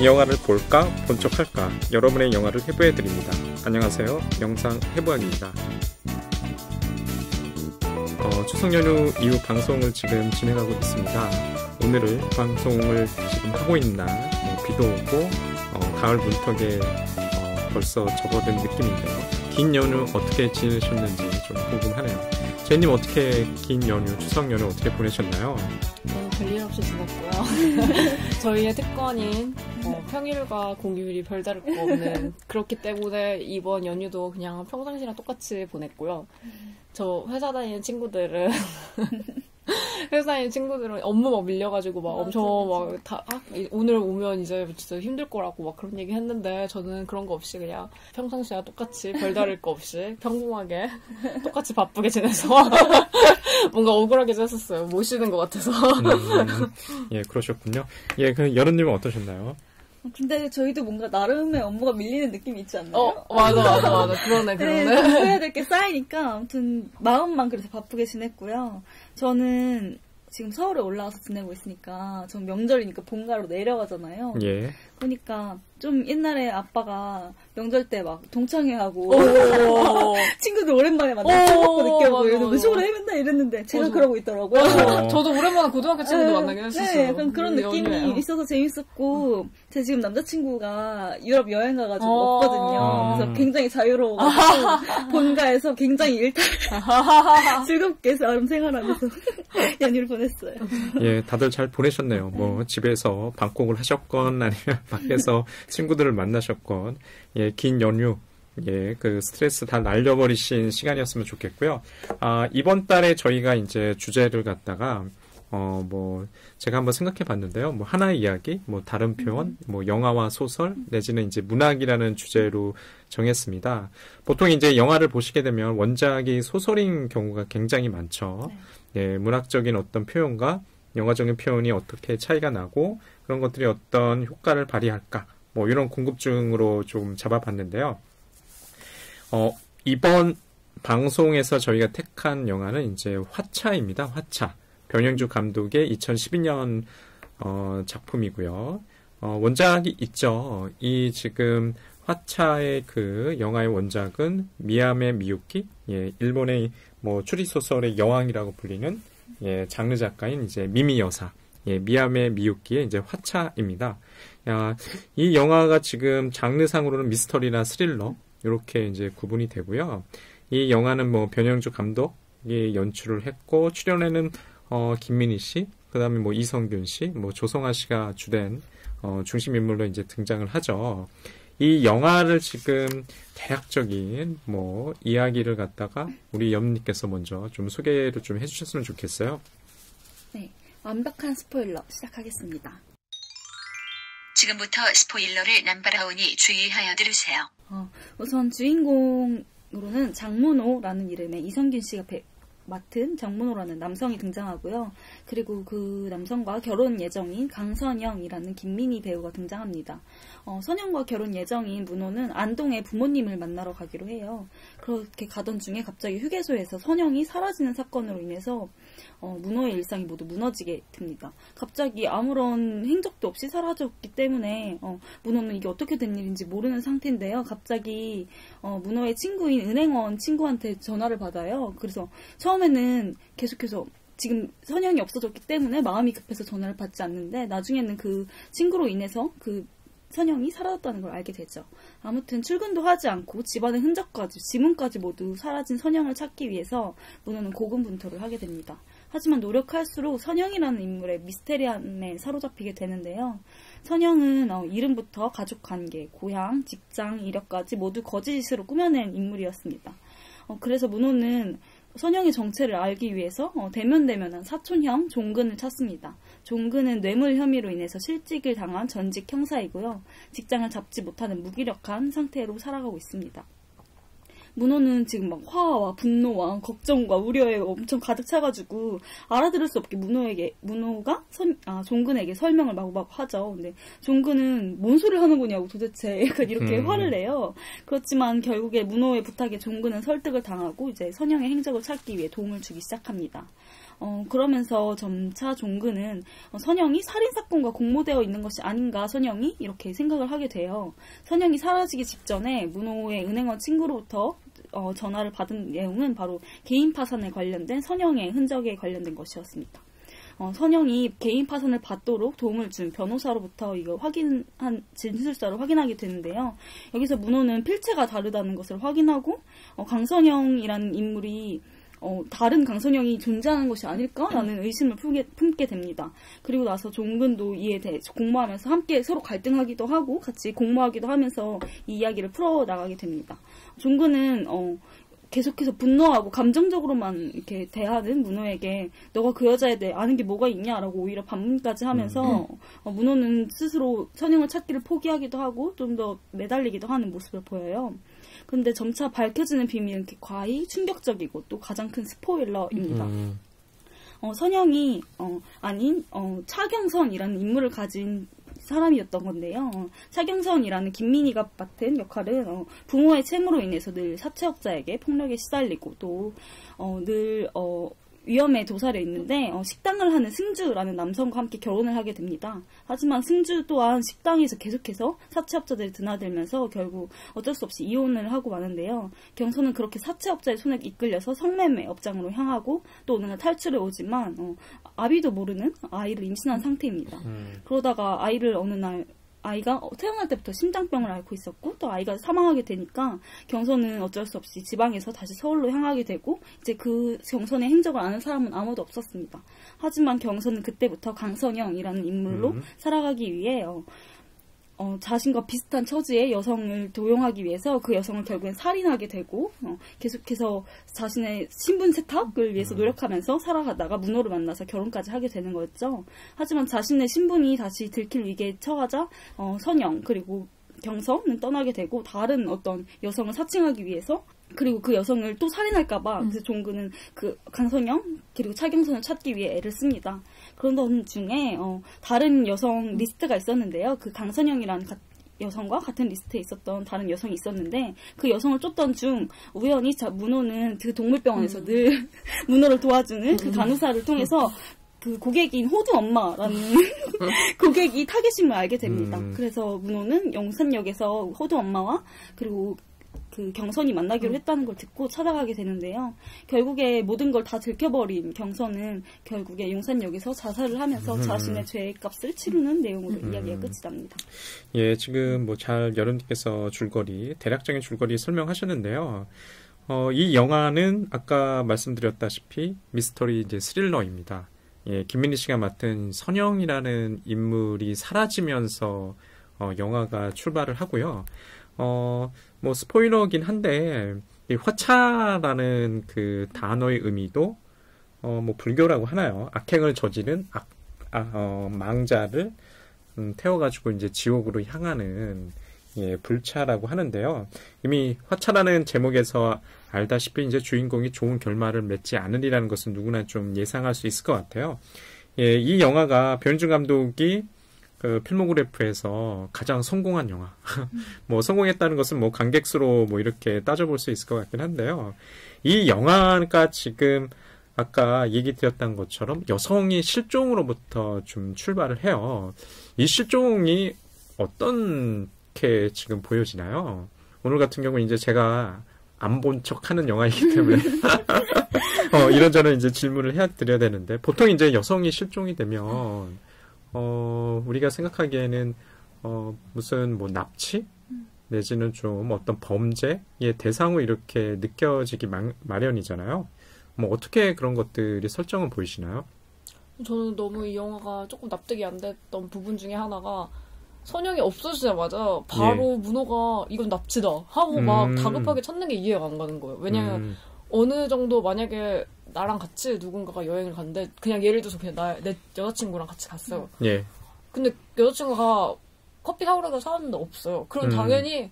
이 영화를 볼까? 본 척할까? 여러분의 영화를 해부해드립니다. 안녕하세요. 영상 해부학입니다. 추석 연휴 이후 방송을 지금 진행하고 있습니다. 오늘은 방송을 지금 하고 있는 날, 비도 오고 가을 문턱에 벌써 접어든 느낌인데요. 긴 연휴 어떻게 지내셨는지 좀 궁금하네요. 제님 어떻게 긴 연휴, 추석 연휴 어떻게 보내셨나요? 별일 없이 지냈고요. 저희의 특권인 평일과 공휴일이 별다를 거 없는 그렇기 때문에 이번 연휴도 그냥 평상시랑 똑같이 보냈고요. 저 회사 다니는 친구들은 업무 막 밀려가지고 막 엄청 오늘 오면 이제 진짜 힘들 거라고 막 그런 얘기 했는데 저는 그런 거 없이 그냥 평상시와 똑같이 별다를 거 없이 평범하게 똑같이 바쁘게 지내서 뭔가 억울하게 지냈었어요. 못 쉬는 것 같아서. 예, 그러셨군요. 예, 그 여름님은 어떠셨나요? 근데 저희도 뭔가 나름의 업무가 밀리는 느낌이 있지 않나요? 맞아. 그러네. 해야 될 게 쌓이니까 아무튼 마음만 그래서 바쁘게 지냈고요. 저는 지금 서울에 올라와서 지내고 있으니까 전 명절이니까 본가로 내려가잖아요. 예. 그러니까 좀 옛날에 아빠가 명절 때 막 동창회하고 친구들 오랜만에 만나서 밥 느껴보고 이러는데 서울에 맨날 이랬는데 제가 그러고 있더라고요. 저도 오랜만에 고등학교 친구들 만나긴 했었어요. 네, 약간 그런 느낌이 있어서 재밌었고 제가 지금 남자친구가 유럽 여행 가가지고 왔거든요. 그래서 굉장히 자유로워가지고 본가에서 굉장히 즐겁게 나름 생활하면서 연휴를 보냈어요. 예, 다들 잘 보내셨네요. 뭐 집에서 방콕을 하셨건 아니면 밖에서 친구들을 만나셨건, 예, 긴 연휴, 예, 그 스트레스 다 날려버리신 시간이었으면 좋겠고요. 이번 달에 저희가 이제 주제를 갖다가, 제가 한번 생각해 봤는데요. 뭐, 하나의 이야기, 뭐, 다른 표현, 뭐, 영화와 소설, 내지는 이제 문학이라는 주제로 정했습니다. 보통 이제 영화를 보시게 되면 원작이 소설인 경우가 굉장히 많죠. 예, 문학적인 어떤 표현과 영화적인 표현이 어떻게 차이가 나고, 그런 것들이 어떤 효과를 발휘할까, 뭐, 이런 궁금증으로 좀 잡아봤는데요. 이번 방송에서 저희가 택한 영화는 이제 화차입니다. 화차. 변영주 감독의 2012년 작품이고요. 원작이 있죠. 이 지금 화차의 그 영화의 원작은 미야메 미유키, 예, 일본의 뭐 추리소설의 여왕이라고 불리는 예, 장르 작가인 이제 미미 여사, 예, 미야메 미유키의 이제 화차입니다. 이 영화가 지금 장르상으로는 미스터리나 스릴러 이렇게 이제 구분이 되고요. 이 영화는 뭐 변영주 감독이 연출을 했고 출연에는 김민희 씨, 그다음에 뭐 이성균 씨, 뭐 조성아 씨가 주된 중심 인물로 이제 등장을 하죠. 이 영화를 지금 대략적인 뭐 이야기를 갖다가 우리 염님께서 먼저 좀 소개를 좀 해주셨으면 좋겠어요. 네, 완벽한 스포일러 시작하겠습니다. 지금부터 스포일러를 남발하오니 주의하여 들으세요. 우선 주인공으로는 장문호라는 이름의 이성균 씨가 맡은 장문호라는 남성이 등장하고요. 그리고 그 남성과 결혼 예정인 강선영이라는 김민희 배우가 등장합니다. 선영과 결혼 예정인 문호는 안동에 부모님을 만나러 가기로 해요. 그렇게 가던 중에 갑자기 휴게소에서 선영이 사라지는 사건으로 인해서 문호의 일상이 모두 무너지게 됩니다. 갑자기 아무런 행적도 없이 사라졌기 때문에 문호는 이게 어떻게 된 일인지 모르는 상태인데요. 갑자기 문호의 친구인 은행원 친구한테 전화를 받아요. 그래서 처음에는 계속해서 지금 선영이 없어졌기 때문에 마음이 급해서 전화를 받지 않는데 나중에는 그 친구로 인해서 그 선영이 사라졌다는 걸 알게 되죠. 아무튼 출근도 하지 않고 집안의 흔적까지, 지문까지 모두 사라진 선영을 찾기 위해서 문호는 고군분투를 하게 됩니다. 하지만 노력할수록 선영이라는 인물의 미스테리함에 사로잡히게 되는데요. 선영은 이름부터 가족관계, 고향, 직장, 이력까지 모두 거짓으로 꾸며낸 인물이었습니다. 그래서 문호는 선영의 정체를 알기 위해서 대면대면한 사촌형 종근을 찾습니다. 종근은 뇌물 혐의로 인해서 실직을 당한 전직 형사이고요. 직장을 잡지 못하는 무기력한 상태로 살아가고 있습니다. 문호는 지금 막 화와 분노와 걱정과 우려에 엄청 가득 차가지고 알아들을 수 없게 문호가 종근에게 설명을 마구마구 하죠. 근데 종근은 뭔 소리를 하는 거냐고 도대체 약간 이렇게 화를 내요. 그렇지만 결국에 문호의 부탁에 종근은 설득을 당하고 이제 선영의 행적을 찾기 위해 도움을 주기 시작합니다. 그러면서 점차 종근은 선영이 살인사건과 공모되어 있는 것이 아닌가 선영이 이렇게 생각을 하게 돼요. 선영이 사라지기 직전에 문호의 은행원 친구로부터 전화를 받은 내용은 바로 개인 파산에 관련된 선영의 흔적에 관련된 것이었습니다. 선영이 개인 파산을 받도록 도움을 준 변호사로부터 이거 진술서를 확인하게 되는데요. 여기서 문호는 필체가 다르다는 것을 확인하고 강선영이라는 인물이 다른 강선영이 존재하는 것이 아닐까라는 의심을 품게 됩니다. 그리고 나서 종근도 이에 대해 공모하면서 함께 서로 갈등하기도 하고 같이 공모하기도 하면서 이 이야기를 풀어나가게 됩니다. 종근은 계속해서 분노하고 감정적으로만 이렇게 대하는 문호에게 너가 그 여자에 대해 아는 게 뭐가 있냐라고 오히려 반문까지 하면서 문호는 스스로 선영을 찾기를 포기하기도 하고 좀 더 매달리기도 하는 모습을 보여요. 근데 점차 밝혀지는 비밀은 과히 충격적이고 또 가장 큰 스포일러입니다. 선영이 아닌 차경선이라는 인물을 가진 사람이었던 건데요. 차경선이라는 김민희가 맡은 역할은 부모의 채무로 인해서 늘 사채업자에게 폭력에 시달리고 또 늘 위험에 도사려 있는데 식당을 하는 승주라는 남성과 함께 결혼을 하게 됩니다. 하지만 승주 또한 식당에서 계속해서 사채업자들이 드나들면서 결국 어쩔 수 없이 이혼을 하고 마는데요. 경선은 그렇게 사채업자의 손에 이끌려서 성매매 업장으로 향하고 또 어느 날 탈출해 오지만 아비도 모르는 아이를 임신한 상태입니다. 그러다가 아이를 어느 날 아이가 태어날 때부터 심장병을 앓고 있었고 또 아이가 사망하게 되니까 경선은 어쩔 수 없이 지방에서 다시 서울로 향하게 되고 이제 그 경선의 행적을 아는 사람은 아무도 없었습니다. 하지만 경선은 그때부터 강선영이라는 인물로 살아가기 위해 자신과 비슷한 처지의 여성을 도용하기 위해서 그 여성을 결국엔 살인하게 되고 계속해서 자신의 신분 세탁을 위해서 노력하면서 살아가다가 문호를 만나서 결혼까지 하게 되는 거였죠. 하지만 자신의 신분이 다시 들킬 위기에 처하자 선영 그리고 경선은 떠나게 되고 다른 어떤 여성을 사칭하기 위해서 그리고 그 여성을 또 살인할까봐 그래서 종근은 그 강선영 그리고 차경선을 찾기 위해 애를 씁니다. 그런 중에 다른 여성 리스트가 있었는데요. 그 강선영이라는 여성과 같은 리스트에 있었던 다른 여성이 있었는데 그 여성을 쫓던 중 우연히 문호는 그 동물병원에서 늘 문호를 도와주는 그 간호사를 통해서 그 고객인 호두 엄마라는 고객이 타겟임을 알게 됩니다. 그래서 문호는 용산역에서 호두 엄마와 그리고 그 경선이 만나기로 했다는 걸 듣고 찾아가게 되는데요. 결국에 모든 걸 다 들켜버린 경선은 결국에 용산역에서 자살을 하면서 자신의 죄값을 치르는 내용으로 이야기가 끝이 납니다. 예, 지금 뭐 잘 여러분께서 대략적인 줄거리 설명하셨는데요. 이 영화는 아까 말씀드렸다시피 미스터리 이제 스릴러입니다. 예, 김민희 씨가 맡은 선영이라는 인물이 사라지면서 영화가 출발을 하고요. 뭐 스포일러긴 한데 이 화차라는 그 단어의 의미도 뭐 불교라고 하나요? 악행을 저지른 망자를 태워가지고 이제 지옥으로 향하는 불차라고 하는데요. 이미 화차라는 제목에서 알다시피 이제 주인공이 좋은 결말을 맺지 않으리라는 것은 누구나 좀 예상할 수 있을 것 같아요. 예, 이 영화가 변준 감독이 그 필모그래프에서 가장 성공한 영화. 뭐 성공했다는 것은 뭐 관객수로 뭐 이렇게 따져볼 수 있을 것 같긴 한데요. 이 영화가 지금 아까 얘기 드렸던 것처럼 여성이 실종으로부터 좀 출발을 해요. 이 실종이 어떻게 지금 보여지나요? 오늘 같은 경우는 이제 제가 안 본 척 하는 영화이기 때문에 이런저런 이제 질문을 드려야 되는데 보통 이제 여성이 실종이 되면 우리가 생각하기에는 무슨 뭐 납치 내지는 좀 어떤 범죄의 대상으로 이렇게 느껴지기 마련이잖아요. 뭐 어떻게 그런 것들이 설정은 보이시나요? 저는 너무 이 영화가 조금 납득이 안 됐던 부분 중에 하나가 선영이 없어지자마자 바로 문호가 이건 납치다 하고 막 다급하게 찾는 게 이해가 안 가는 거예요. 왜냐면 어느 정도 만약에 나랑 같이 누군가가 여행을 갔는데 그냥 예를 들어서 그냥 내 여자친구랑 같이 갔어요. 예. 근데 여자친구가 커피 사오라고 사왔는데 없어요. 그럼 당연히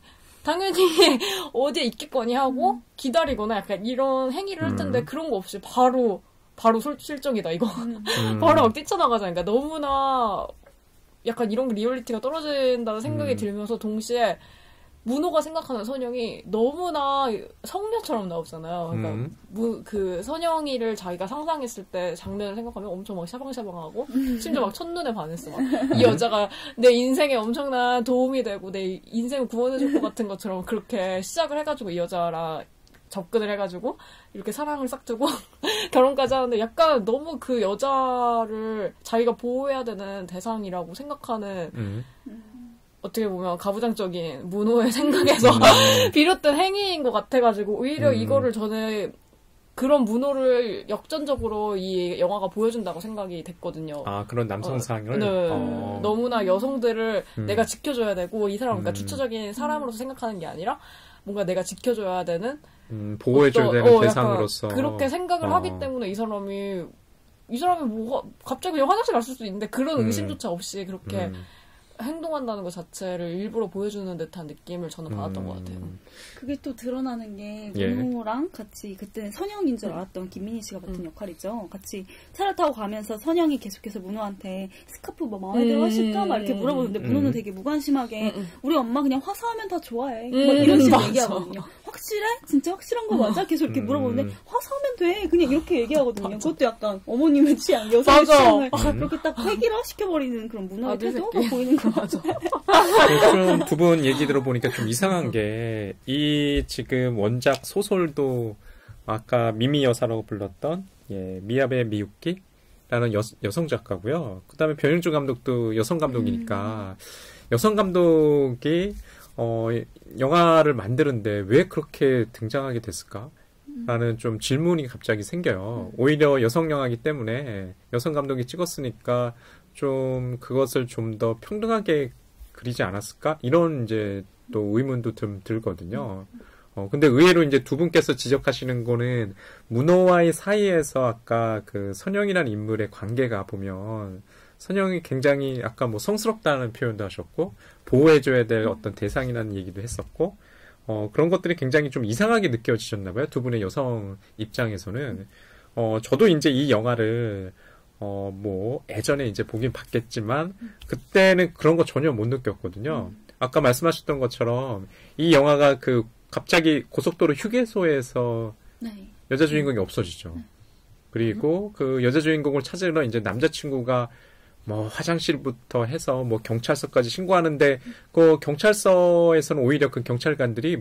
당연히 어디에 있겠거니 하고 기다리거나 약간 이런 행위를 할 텐데 그런 거 없이 바로 실정이다 이거. 바로 막 뛰쳐나가잖아요. 그러니까 너무나 약간 이런 리얼리티가 떨어진다는 생각이 들면서 동시에 문호가 생각하는 선영이 너무나 성녀처럼 나오잖아요. 그러니까 그 선영이를 자기가 상상했을 때 장면을 생각하면 엄청 막 샤방샤방하고 심지어 막 첫눈에 반했어. 막 이 여자가 내 인생에 엄청난 도움이 되고 내 인생을 구원해줄 것 같은 것처럼 그렇게 시작을 해가지고 이 여자랑 접근을 해가지고 이렇게 사랑을 싹 두고 결혼까지 하는데 약간 너무 그 여자를 자기가 보호해야 되는 대상이라고 생각하는 어떻게 보면 가부장적인 문호의 생각에서 비롯된 행위인 것 같아가지고 오히려 이거를 저는 그런 문호를 역전적으로 이 영화가 보여준다고 생각이 됐거든요. 아, 그런 남성상을? 네. 너무나 여성들을 내가 지켜줘야 되고 이 사람은 그러니까 주체적인 사람으로서 생각하는 게 아니라 뭔가 내가 지켜줘야 되는 보호해줘야 되는 대상으로서 그렇게 생각을 하기 때문에 이 사람이 뭐가 갑자기 그냥 화장실 갔을 수도 있는데 그런 의심조차 없이 그렇게 행동한다는 것 자체를 일부러 보여주는 듯한 느낌을 저는 받았던 것 같아요. 그게 또 드러나는 게 문호랑 같이 그때는 선영인 줄 알았던 김민희 씨가 맡은 역할이죠. 같이 차를 타고 가면서 선영이 계속해서 문호한테 스카프 뭐 마음에 들어 하실까? 막 이렇게 물어보는데 문호는 되게 무관심하게 우리 엄마 그냥 화사하면 다 좋아해. 뭐 이런 식으로 얘기하거든요. 확실해? 진짜 확실한 거 맞아? 계속 이렇게 물어보는데 화사하면 돼. 그냥 이렇게 얘기하거든요. 그것도 약간 어머님의 취향, 여성의 취향을 그렇게 딱 획일화 시켜버리는 그런 문화의 태도가 보이는 거 맞아. 좀 두 분 얘기 들어보니까 좀 이상한 게 이 지금 원작 소설도 아까 미미 여사라고 불렀던 미야베 미유키라는 여성 작가고요. 그다음에 변영주 감독도 여성 감독이니까 여성 감독이 영화를 만드는데 왜 그렇게 등장하게 됐을까? 라는 좀 질문이 갑자기 생겨요. 오히려 여성 영화이기 때문에 여성 감독이 찍었으니까 좀 그것을 좀 더 평등하게 그리지 않았을까? 이런 이제 또 의문도 좀 들거든요. 근데 의외로 이제 두 분께서 지적하시는 거는 문호와의 사이에서 아까 그 선영이라는 인물의 관계가 보면 선영이 굉장히 아까 뭐 성스럽다는 표현도 하셨고 보호해줘야 될 어떤 대상이라는 얘기도 했었고 그런 것들이 굉장히 좀 이상하게 느껴지셨나 봐요. 두 분의 여성 입장에서는. 저도 이제 이 영화를 뭐 예전에 이제 보긴 봤겠지만 그때는 그런 거 전혀 못 느꼈거든요. 아까 말씀하셨던 것처럼 이 영화가 그 갑자기 고속도로 휴게소에서 여자 주인공이 없어지죠. 그리고 그 여자 주인공을 찾으러 이제 남자친구가 뭐 화장실부터 해서 뭐 경찰서까지 신고하는데 그 경찰서에서는 오히려 그 경찰관들이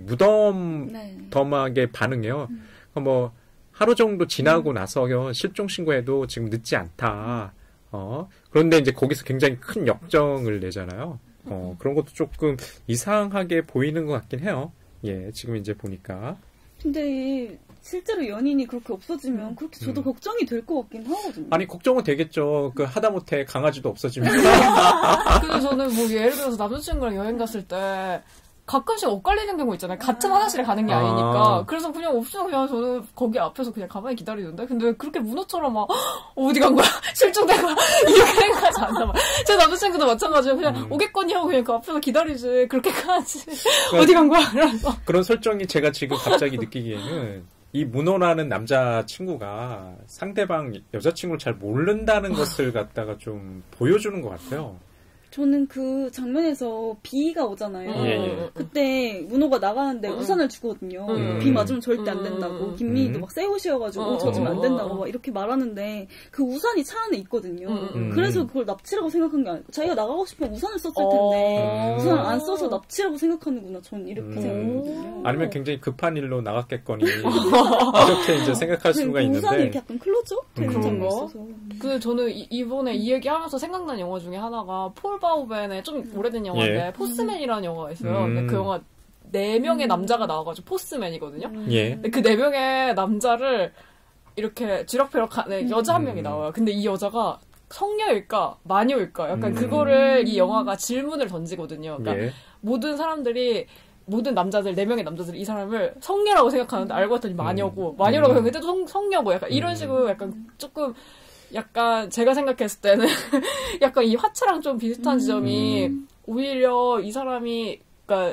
무덤덤하게 반응해요. 뭐 하루 정도 지나고 나서 실종 신고해도 지금 늦지 않다. 그런데 이제 거기서 굉장히 큰 역정을 내잖아요. 그런 것도 조금 이상하게 보이는 것 같긴 해요. 예, 지금 이제 보니까. 근데 실제로 연인이 그렇게 없어지면 그렇게 저도 걱정이 될 것 같긴 하거든요. 아니 걱정은 되겠죠. 그 하다못해 강아지도 없어지면. 그래서 저는 뭐 예를 들어서 남자친구랑 여행 갔을 때 가끔씩 엇갈리는 경우 있잖아요. 같은 화장실에 가는 게 아니니까. 그래서 그냥 없으면 그냥 저는 거기 앞에서 그냥 가만히 기다리는데. 근데 그렇게 문어처럼 막 어디 간 거야? 실종된 거야? 이렇게 생각하지 않나 봐. 제 남자친구도 마찬가지예요. 그냥 오겠거니 하고 그냥 그 앞에서 기다리지. 그렇게까지. 그러니까 어디 간 거야? 그래서. 그런 설정이 제가 지금 갑자기 느끼기에는 이 문호라는 남자친구가 상대방 여자친구를 잘 모른다는 것을 갖다가 좀 보여주는 것 같아요. 저는 그 장면에서 비가 오잖아요. 그때 문호가 나가는데 우산을 주거든요. 비 맞으면 절대 안 된다고. 김미희도 막 새 옷이어가지고 젖으면 안 된다고 막 이렇게 말하는데 그 우산이 차 안에 있거든요. 그래서 그걸 납치라고 생각한 게 아니고 자기가 나가고 싶으면 우산을 썼을 텐데 우산을 안 써서 납치라고 생각하는구나. 전 이렇게 생각했거든요. 아니면 굉장히 급한 일로 나갔겠거니 이렇게 이제 생각할 수가 있는데 우산이 이렇게 약간 클로즈업 되는 장면이 있어서. 그 저는 이번에 이 얘기하면서 생각난 영화 중에 하나가 폴 바우벤의 좀 오래된 영화인데 포스맨이라는 영화가 있어요. 근데 그 영화 4명의 남자가 나와가지고 포스맨이거든요. 근데 그 4명의 남자를 이렇게 쥐락펴락하는 여자 한 명이 나와요. 근데 이 여자가 성녀일까 마녀일까 약간 그거를 이 영화가 질문을 던지거든요. 그러니까 모든 사람들이 모든 남자들 4명의 남자들이 이 사람을 성녀라고 생각하는데 알고 봤더니 마녀고 마녀라고 생각했는데 그때도 성녀고 약간 이런 식으로 약간 조금 약간 제가 생각했을 때는 약간 이 화차랑 좀 비슷한 지점이 오히려 이 사람이 그러니까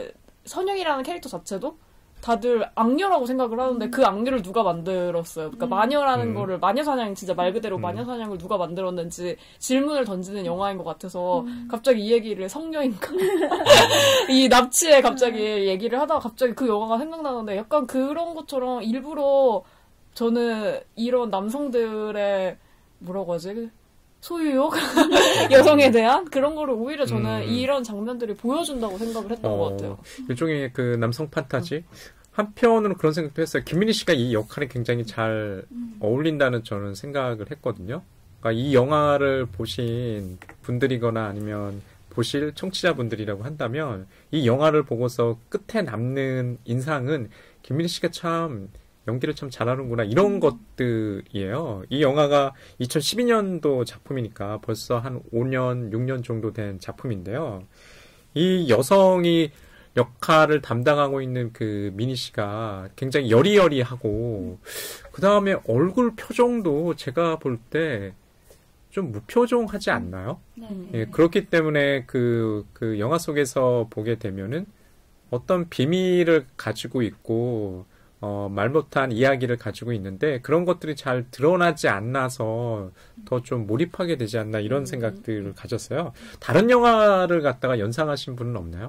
선영이라는 캐릭터 자체도 다들 악녀라고 생각을 하는데 그 악녀를 누가 만들었어요. 그러니까 마녀라는 거를 마녀사냥 진짜 말 그대로 마녀사냥을 누가 만들었는지 질문을 던지는 영화인 것 같아서 갑자기 이 얘기를 성녀인가 이 납치에 갑자기 얘기를 하다가 갑자기 그 영화가 생각나는데 약간 그런 것처럼 일부러 저는 이런 남성들의 뭐라고 하지? 소유욕? 여성에 대한 그런 거를 오히려 저는 이런 장면들이 보여준다고 생각을 했던 것 같아요. 일종의 그 남성 판타지? 한편으로 그런 생각도 했어요. 김민희 씨가 이 역할에 굉장히 잘 어울린다는 저는 생각을 했거든요. 그러니까 이 영화를 보신 분들이거나 아니면 보실 청취자분들이라고 한다면 이 영화를 보고서 끝에 남는 인상은 김민희 씨가 참 연기를 참 잘하는구나 이런 것들이에요. 이 영화가 2012년도 작품이니까 벌써 한 5년, 6년 정도 된 작품인데요. 이 여성이 역할을 담당하고 있는 그 미니 씨가 굉장히 여리여리하고 그 다음에 얼굴 표정도 제가 볼 때 좀 무표정하지 않나요? 예, 그렇기 때문에 그 영화 속에서 보게 되면은 어떤 비밀을 가지고 있고 말 못한 이야기를 가지고 있는데 그런 것들이 잘 드러나지 않아서 더 좀 몰입하게 되지 않나 이런 생각들을 가졌어요. 다른 영화를 갖다가 연상하신 분은 없나요?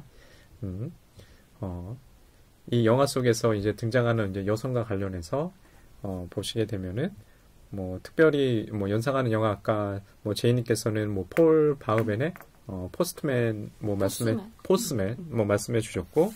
이 영화 속에서 이제 등장하는 이제 여성과 관련해서 보시게 되면은 뭐 특별히 뭐 연상하는 영화 아까 뭐 제이님께서는 뭐 폴 바우벤의 포스트맨 뭐 포스맨 뭐 말씀해 주셨고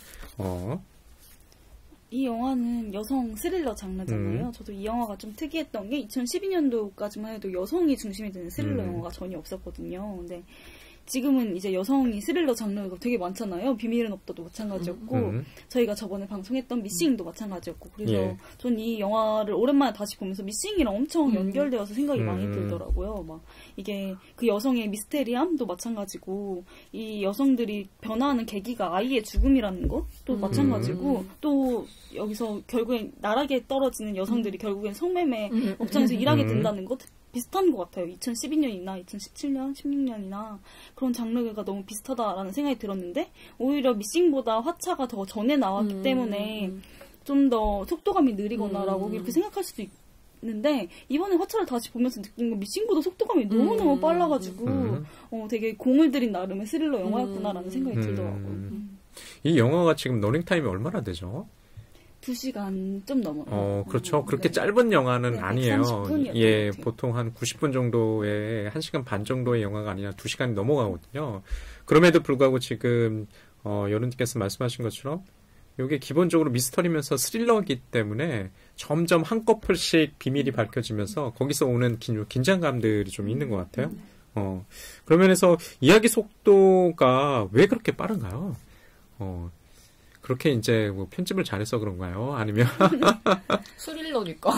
이 영화는 여성 스릴러 장르잖아요. 저도 이 영화가 좀 특이했던 게 2012년도까지만 해도 여성이 중심이 되는 스릴러 영화가 전혀 없었거든요. 근데 지금은 이제 여성이 스릴러 장르가 되게 많잖아요. 비밀은 없다도 마찬가지였고 저희가 저번에 방송했던 미싱도 마찬가지였고 그래서 예. 전 이 영화를 오랜만에 다시 보면서 미싱이랑 엄청 연결되어서 생각이 많이 들더라고요. 막 이게 그 여성의 미스테리함도 마찬가지고 이 여성들이 변화하는 계기가 아이의 죽음이라는 것도 마찬가지고 또 여기서 결국엔 나락에 떨어지는 여성들이 결국엔 성매매 업장에서 일하게 된다는 것 비슷한 것 같아요. 2012년이나 2017년, 16년이나 그런 장르가 너무 비슷하다라는 생각이 들었는데 오히려 미싱보다 화차가 더 전에 나왔기 때문에 좀 더 속도감이 느리거나라고 이렇게 생각할 수도 있는데 이번에 화차를 다시 보면서 느낀 건 미싱보다 속도감이 너무너무 빨라가지고 되게 공을 들인 나름의 스릴러 영화였구나라는 생각이 들더라고요. 이 영화가 지금 러닝타임이 얼마나 되죠? 2시간 좀 넘어요. 그렇죠. 그렇게 짧은 영화는 아니에요. 130분이었던 예, 것 같아요. 보통 한 90분 정도의 1시간 반 정도의 영화가 아니라 2시간이 넘어가거든요. 그럼에도 불구하고 지금 여론님께서 말씀하신 것처럼 이게 기본적으로 미스터리면서 스릴러이기 때문에 점점 한꺼풀씩 비밀이 밝혀지면서 거기서 오는 긴장감들이 좀 있는 것 같아요. 그런 면에서 이야기 속도가 왜 그렇게 빠른가요? 그렇게 이제 뭐 편집을 잘해서 그런가요? 아니면 스릴러니까.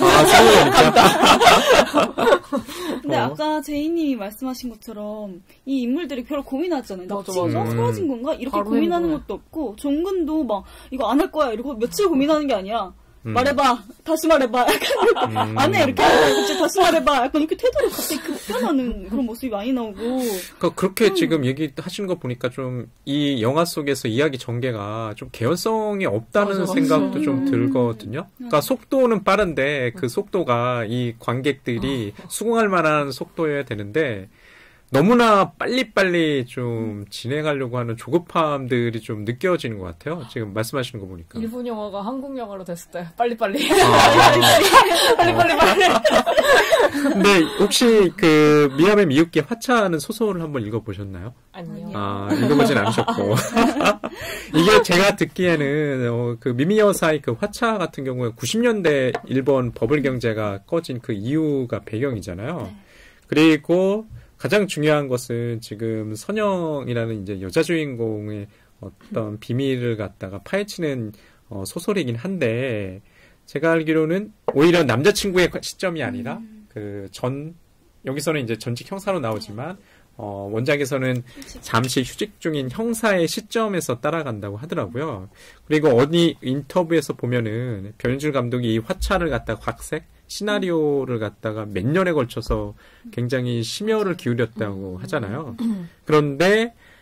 스릴러니까. 근데 아까 제이님이 말씀하신 것처럼 이 인물들이 별로 고민하지 않아요. 맞아. 납치인가? 사라진 건가? 이렇게 고민하는 행동해. 것도 없고 종근도 막 이거 안 할 거야 이러고 며칠 고민하는 게 아니라 말해봐 다시 말해봐 약간 안 해 이렇게 그치, 다시 말해봐 약간 이렇게 태도를 갑자기 급변하는 그런 모습이 많이 나오고 그렇게 지금 얘기하시는 거 보니까 좀 이 영화 속에서 이야기 전개가 좀 개연성이 없다는 생각도 좀 들거든요. 그러니까 속도는 빠른데 그 속도가 이 관객들이 수긍할 만한 속도여야 되는데 너무나 빨리빨리 좀 진행하려고 하는 조급함들이 좀 느껴지는 것 같아요. 지금 말씀하시는 거 보니까. 일본 영화가 한국 영화로 됐을 때 빨리빨리. 빨리 근데 혹시 그 미야메 미유키 화차는 소설을 한번 읽어보셨나요? 아니요. 읽어보진 않으셨고. 이게 제가 듣기에는 그 미미여사의 그 화차 같은 경우에 90년대 일본 버블 경제가 꺼진 그 이유가 배경이잖아요. 네. 그리고 가장 중요한 것은 지금 선영이라는 이제 여자 주인공의 어떤 비밀을 갖다가 파헤치는 소설이긴 한데 제가 알기로는 오히려 남자친구의 시점이 아니라 여기서는 이제 전직 형사로 나오지만 원작에서는 잠시 휴직 중인 형사의 시점에서 따라간다고 하더라고요. 그리고 어디 인터뷰에서 보면은 변현준 감독이 이 화차를 갖다가 각색 시나리오를 갖다가 몇 년에 걸쳐서 굉장히 심혈을 기울였다고 하잖아요. 그런데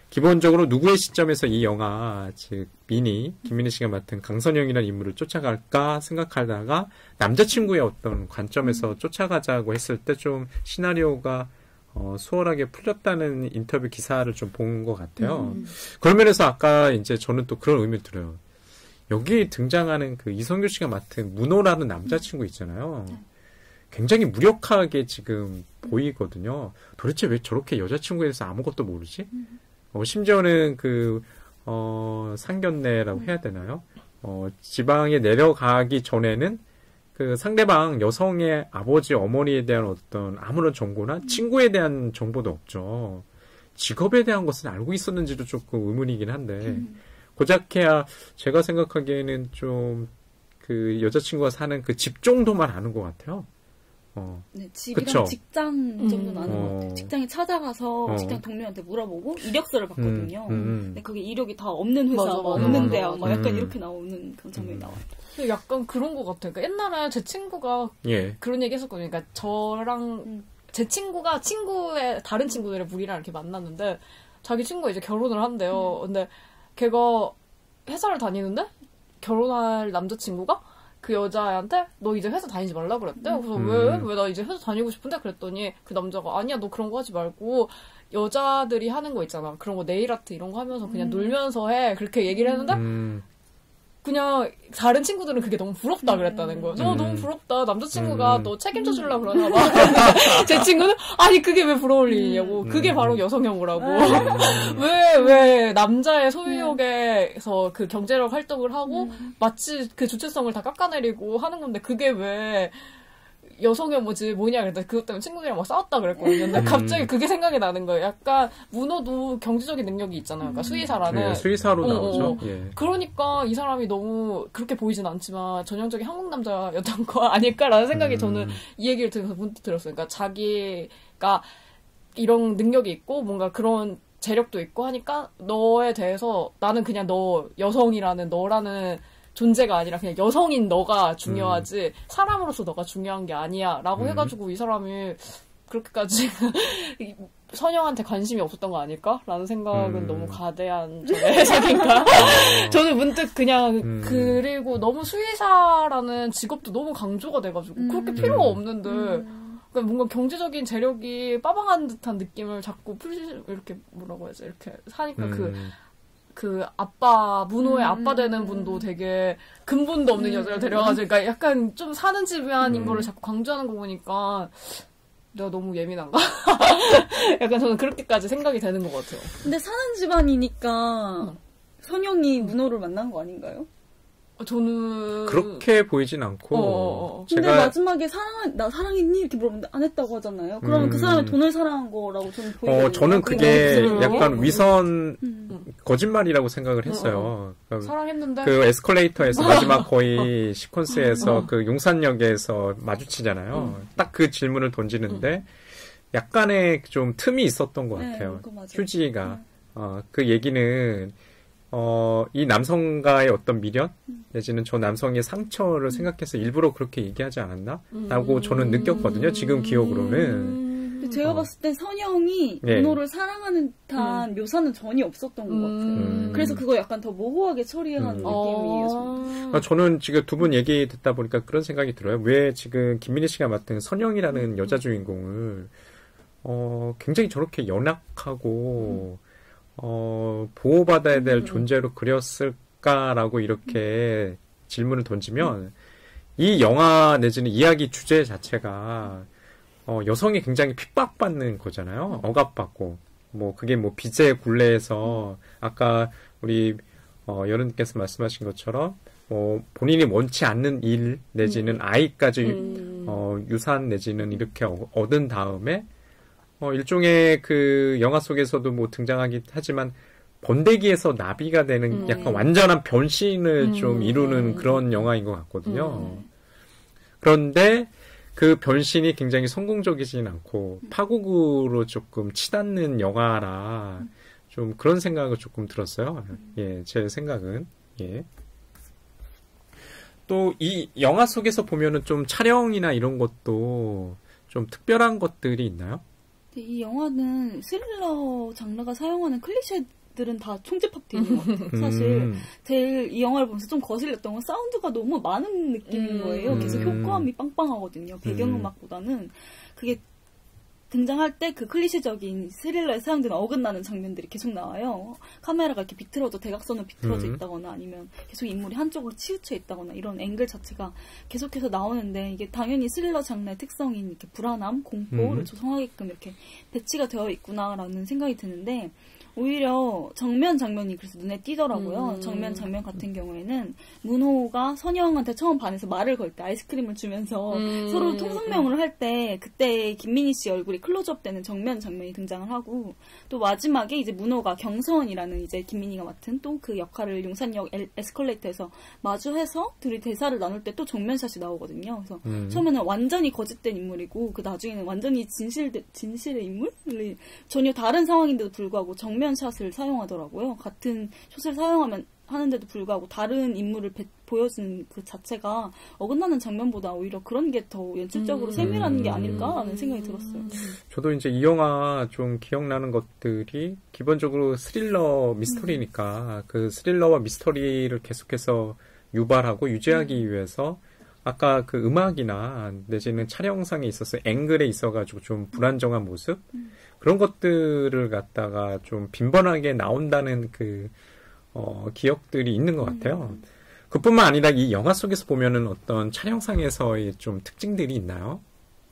기본적으로 누구의 시점에서 이 영화, 즉 김민희 씨가 맡은 강선영이라는 인물을 쫓아갈까 생각하다가 남자친구의 어떤 관점에서 쫓아가자고 했을 때 좀 시나리오가 수월하게 풀렸다는 인터뷰 기사를 좀 본 것 같아요. 그런 면에서 아까 이제 저는 또 그런 의미를 들어요. 여기 등장하는 그 이성균 씨가 맡은 문호라는 남자친구 있잖아요. 굉장히 무력하게 지금 보이거든요. 도대체 왜 저렇게 여자친구에 대해서 아무것도 모르지? 심지어는 상견례라고 해야 되나요? 지방에 내려가기 전에는 그 상대방 여성의 아버지, 어머니에 대한 어떤 아무런 정보나 친구에 대한 정보도 없죠. 직업에 대한 것은 알고 있었는지도 조금 의문이긴 한데, 고작해야 제가 생각하기에는 좀 그 여자친구가 사는 그 집 정도만 아는 것 같아요. 네, 집이랑 그쵸? 직장 정도는 아는 것 같아요. 직장에 찾아가서 직장 동료한테 물어보고 이력서를 봤거든요. 근데 그게 이력이 다 없는 회사, 맞아, 없는 대학, 약간 이렇게 나오는 그런 장면이 나와요. 약간 그런 것 같아요. 그러니까 옛날에 제 친구가 그런 얘기 했었거든요. 그러니까 저랑 제 친구가 다른 친구들의 무리랑 이렇게 만났는데 자기 친구가 이제 결혼을 한대요. 근데 걔가 회사를 다니는데 결혼할 남자친구가 그 여자애한테 너 이제 회사 다니지 말라 그랬대. 그래서 왜 나 이제 회사 다니고 싶은데 그랬더니 그 남자가 아니야 너 그런 거 하지 말고 여자들이 하는 거 있잖아. 그런 거 네일 아트 이런 거 하면서 그냥 놀면서 해. 그렇게 얘기를 했는데 그냥 다른 친구들은 그게 너무 부럽다 그랬다는 거예요. 너무 부럽다. 남자친구가 너 책임져 주려고 그러나 봐. 제 친구는 아니 그게 왜 부러울 일이냐고. 그게 바로 여성혐오라고. 왜 남자의 소유욕에서 그 경제력 활동을 하고 마치 그 주체성을 다 깎아내리고 하는 건데 그게 왜 여성혐오지 뭐냐 그랬더니 그것 때문에 친구들이랑 막 싸웠다 그랬거든요. 근데 갑자기 그게 생각이 나는 거예요. 약간 문호도 경제적인 능력이 있잖아요. 그러니까 수의사라는. 네, 수의사로 나오죠. 예. 그러니까 이 사람이 너무 그렇게 보이진 않지만 전형적인 한국 남자였던 거 아닐까라는 생각이 저는 이 얘기를 들어서 문득 들었어요. 그러니까 자기가 이런 능력이 있고 뭔가 그런 재력도 있고 하니까 너에 대해서 나는 그냥 너 여성이라는 너라는 존재가 아니라 그냥 여성인 너가 중요하지 사람으로서 너가 중요한 게 아니야 라고 해가지고 이 사람이 그렇게까지 선영한테 관심이 없었던 거 아닐까? 라는 생각은 너무 가대한 저의 해석인가? 저는 문득 그냥 그리고 너무 수의사라는 직업도 너무 강조가 돼가지고 그렇게 필요가 없는데 그러니까 뭔가 경제적인 재력이 빠방한 듯한 느낌을 자꾸 이렇게 뭐라고 해야지 이렇게 사니까 그 아빠, 문호의 아빠 되는 분도 되게 근본도 없는 여자를 데려가지고, 그러니까 약간 좀 사는 집안인 거를 자꾸 강조하는 거 보니까, 내가 너무 예민한가? 약간 저는 그렇게까지 생각이 되는 것 같아요. 근데 사는 집안이니까, 선영이 문호를 만난 거 아닌가요? 저는 그렇게 보이진 않고 근데 마지막에 나 사랑했니? 이렇게 물어보는데 안 했다고 하잖아요. 그러면 그 사람이 돈을 사랑한 거라고 저는 보이거든요. 저는 그게 약간 위선 거짓말이라고 생각을 했어요. 사랑했는데 그 에스컬레이터에서 마지막 거의 시퀀스에서 그 용산역에서 마주치잖아요. 딱 그 질문을 던지는데 약간의 좀 틈이 있었던 것 같아요. 휴지가 그 얘기는 이 남성과의 어떤 미련 내지는 저 남성의 상처를 생각해서 일부러 그렇게 얘기하지 않았나? 라고 저는 느꼈거든요. 지금 기억으로는. 제가 봤을 땐 선영이 문호를 사랑하는 듯한 묘사는 전혀 없었던 것 같아요. 그래서 그거 약간 더 모호하게 처리한 느낌이에요. 저는 지금 두 분 얘기 듣다 보니까 그런 생각이 들어요. 왜 지금 김민희 씨가 맡은 선영이라는 여자 주인공을 굉장히 저렇게 연약하고 보호받아야 될 존재로 그렸을까라고 이렇게 질문을 던지면 이 영화 내지는 이야기 주제 자체가 여성이 굉장히 핍박받는 거잖아요. 억압받고 그게 빚의 굴레에서 아까 우리 여러분께서 말씀하신 것처럼 본인이 원치 않는 일 내지는 아이까지 유산 내지는 이렇게 얻은 다음에 일종의 그 영화 속에서도 등장하긴 하지만 번데기에서 나비가 되는 약간 완전한 변신을 좀 이루는 그런 영화인 것 같거든요. 그런데 그 변신이 굉장히 성공적이진 않고 파국으로 조금 치닫는 영화라 좀 그런 생각을 조금 들었어요. 예, 제 생각은. 예. 또 이 영화 속에서 보면은 좀 촬영이나 이런 것도 좀 특별한 것들이 있나요? 이 영화는 스릴러 장르가 사용하는 클리셰 들은 다 총집합돼 있는 것 같아요. 사실 제일 이 영화를 보면서 좀 거슬렸던 건 사운드가 너무 많은 느낌인 거예요. 계속 효과음이 빵빵하거든요. 배경음악보다는. 그게 등장할 때 그 클리셰적인 스릴러의 사용되는 어긋나는 장면들이 계속 나와요. 카메라가 이렇게 비틀어져 대각선으로 비틀어져 있다거나 아니면 계속 인물이 한쪽으로 치우쳐 있다거나 이런 앵글 자체가 계속해서 나오는데 이게 당연히 스릴러 장르의 특성인 이렇게 불안함, 공포를 조성하게끔 이렇게 배치가 되어 있구나라는 생각이 드는데 오히려 정면 장면이 그래서 눈에 띄더라고요. 정면 장면 같은 경우에는 문호가 선영한테 처음 반해서 말을 걸 때 아이스크림을 주면서 서로 통성명을 할 때 그때 김민희 씨 얼굴이 클로즈업 되는 정면 장면이 등장을 하고 또 마지막에 이제 문호가 경선이라는 이제 김민희가 맡은 또 그 역할을 용산역 에스컬레이터에서 마주해서 둘이 대사를 나눌 때 또 정면샷이 나오거든요. 그래서 처음에는 완전히 거짓된 인물이고 그 나중에는 완전히 진실의 인물이 전혀 다른 상황인데도 불구하고 정면샷을 사용하더라고요. 같은 숏을 하는데도 불구하고 다른 인물을 보여주는 그 자체가 어긋나는 장면보다 오히려 그런 게 더 연출적으로 세밀한 게 아닐까라는 생각이 들었어요. 저도 이제 이 영화 좀 기억나는 것들이 기본적으로 스릴러 미스터리니까 그 스릴러와 미스터리를 계속해서 유발하고 유지하기 위해서 아까 그 음악이나 내지는 촬영상에 있어서 앵글에 있어가지고 좀 불안정한 모습 그런 것들을 갖다가 좀 빈번하게 나온다는 그 기억들이 있는 것 같아요. 그뿐만 아니라 이 영화 속에서 보면은 어떤 촬영상에서의 좀 특징들이 있나요?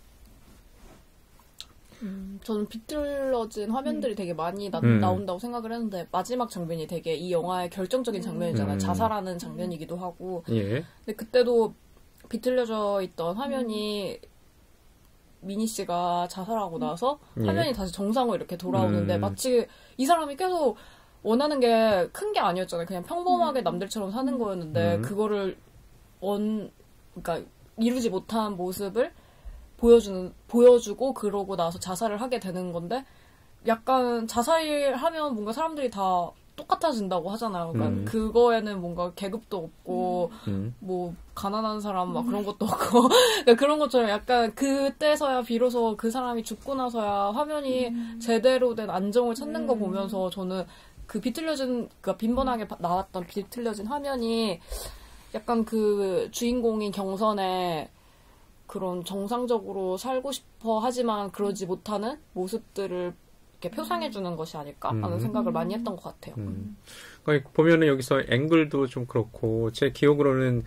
저는 비틀어진 화면들이 되게 많이 나온다고 생각을 했는데 마지막 장면이 되게 이 영화의 결정적인 장면이잖아요. 자살하는 장면이기도 하고. 예. 근데 그때도 비틀려져 있던 화면이 미니 씨가 자살하고 나서 화면이 다시 정상으로 이렇게 돌아오는데 마치 이 사람이 계속 원하는 게 큰 게 아니었잖아요. 그냥 평범하게 남들처럼 사는 거였는데 그거를 그러니까 이루지 못한 모습을 보여주고 그러고 나서 자살을 하게 되는 건데 약간 자살하면 뭔가 사람들이 다 똑같아진다고 하잖아요. 그러니까 그거에는 뭔가 계급도 없고 뭐 가난한 사람 막 그런 것도 없고 그러니까 그런 것처럼 약간 그때서야 비로소 그 사람이 죽고 나서야 화면이 제대로 된 안정을 찾는 거 보면서 저는 그 그러니까 빈번하게 나왔던 비틀려진 화면이 약간 그 주인공인 경선에 그런 정상적으로 살고 싶어 하지만 그러지 못하는 모습들을 이렇게 표상해주는 것이 아닐까라는 생각을 많이 했던 것 같아요. 보면은 여기서 앵글도 좀 그렇고 제 기억으로는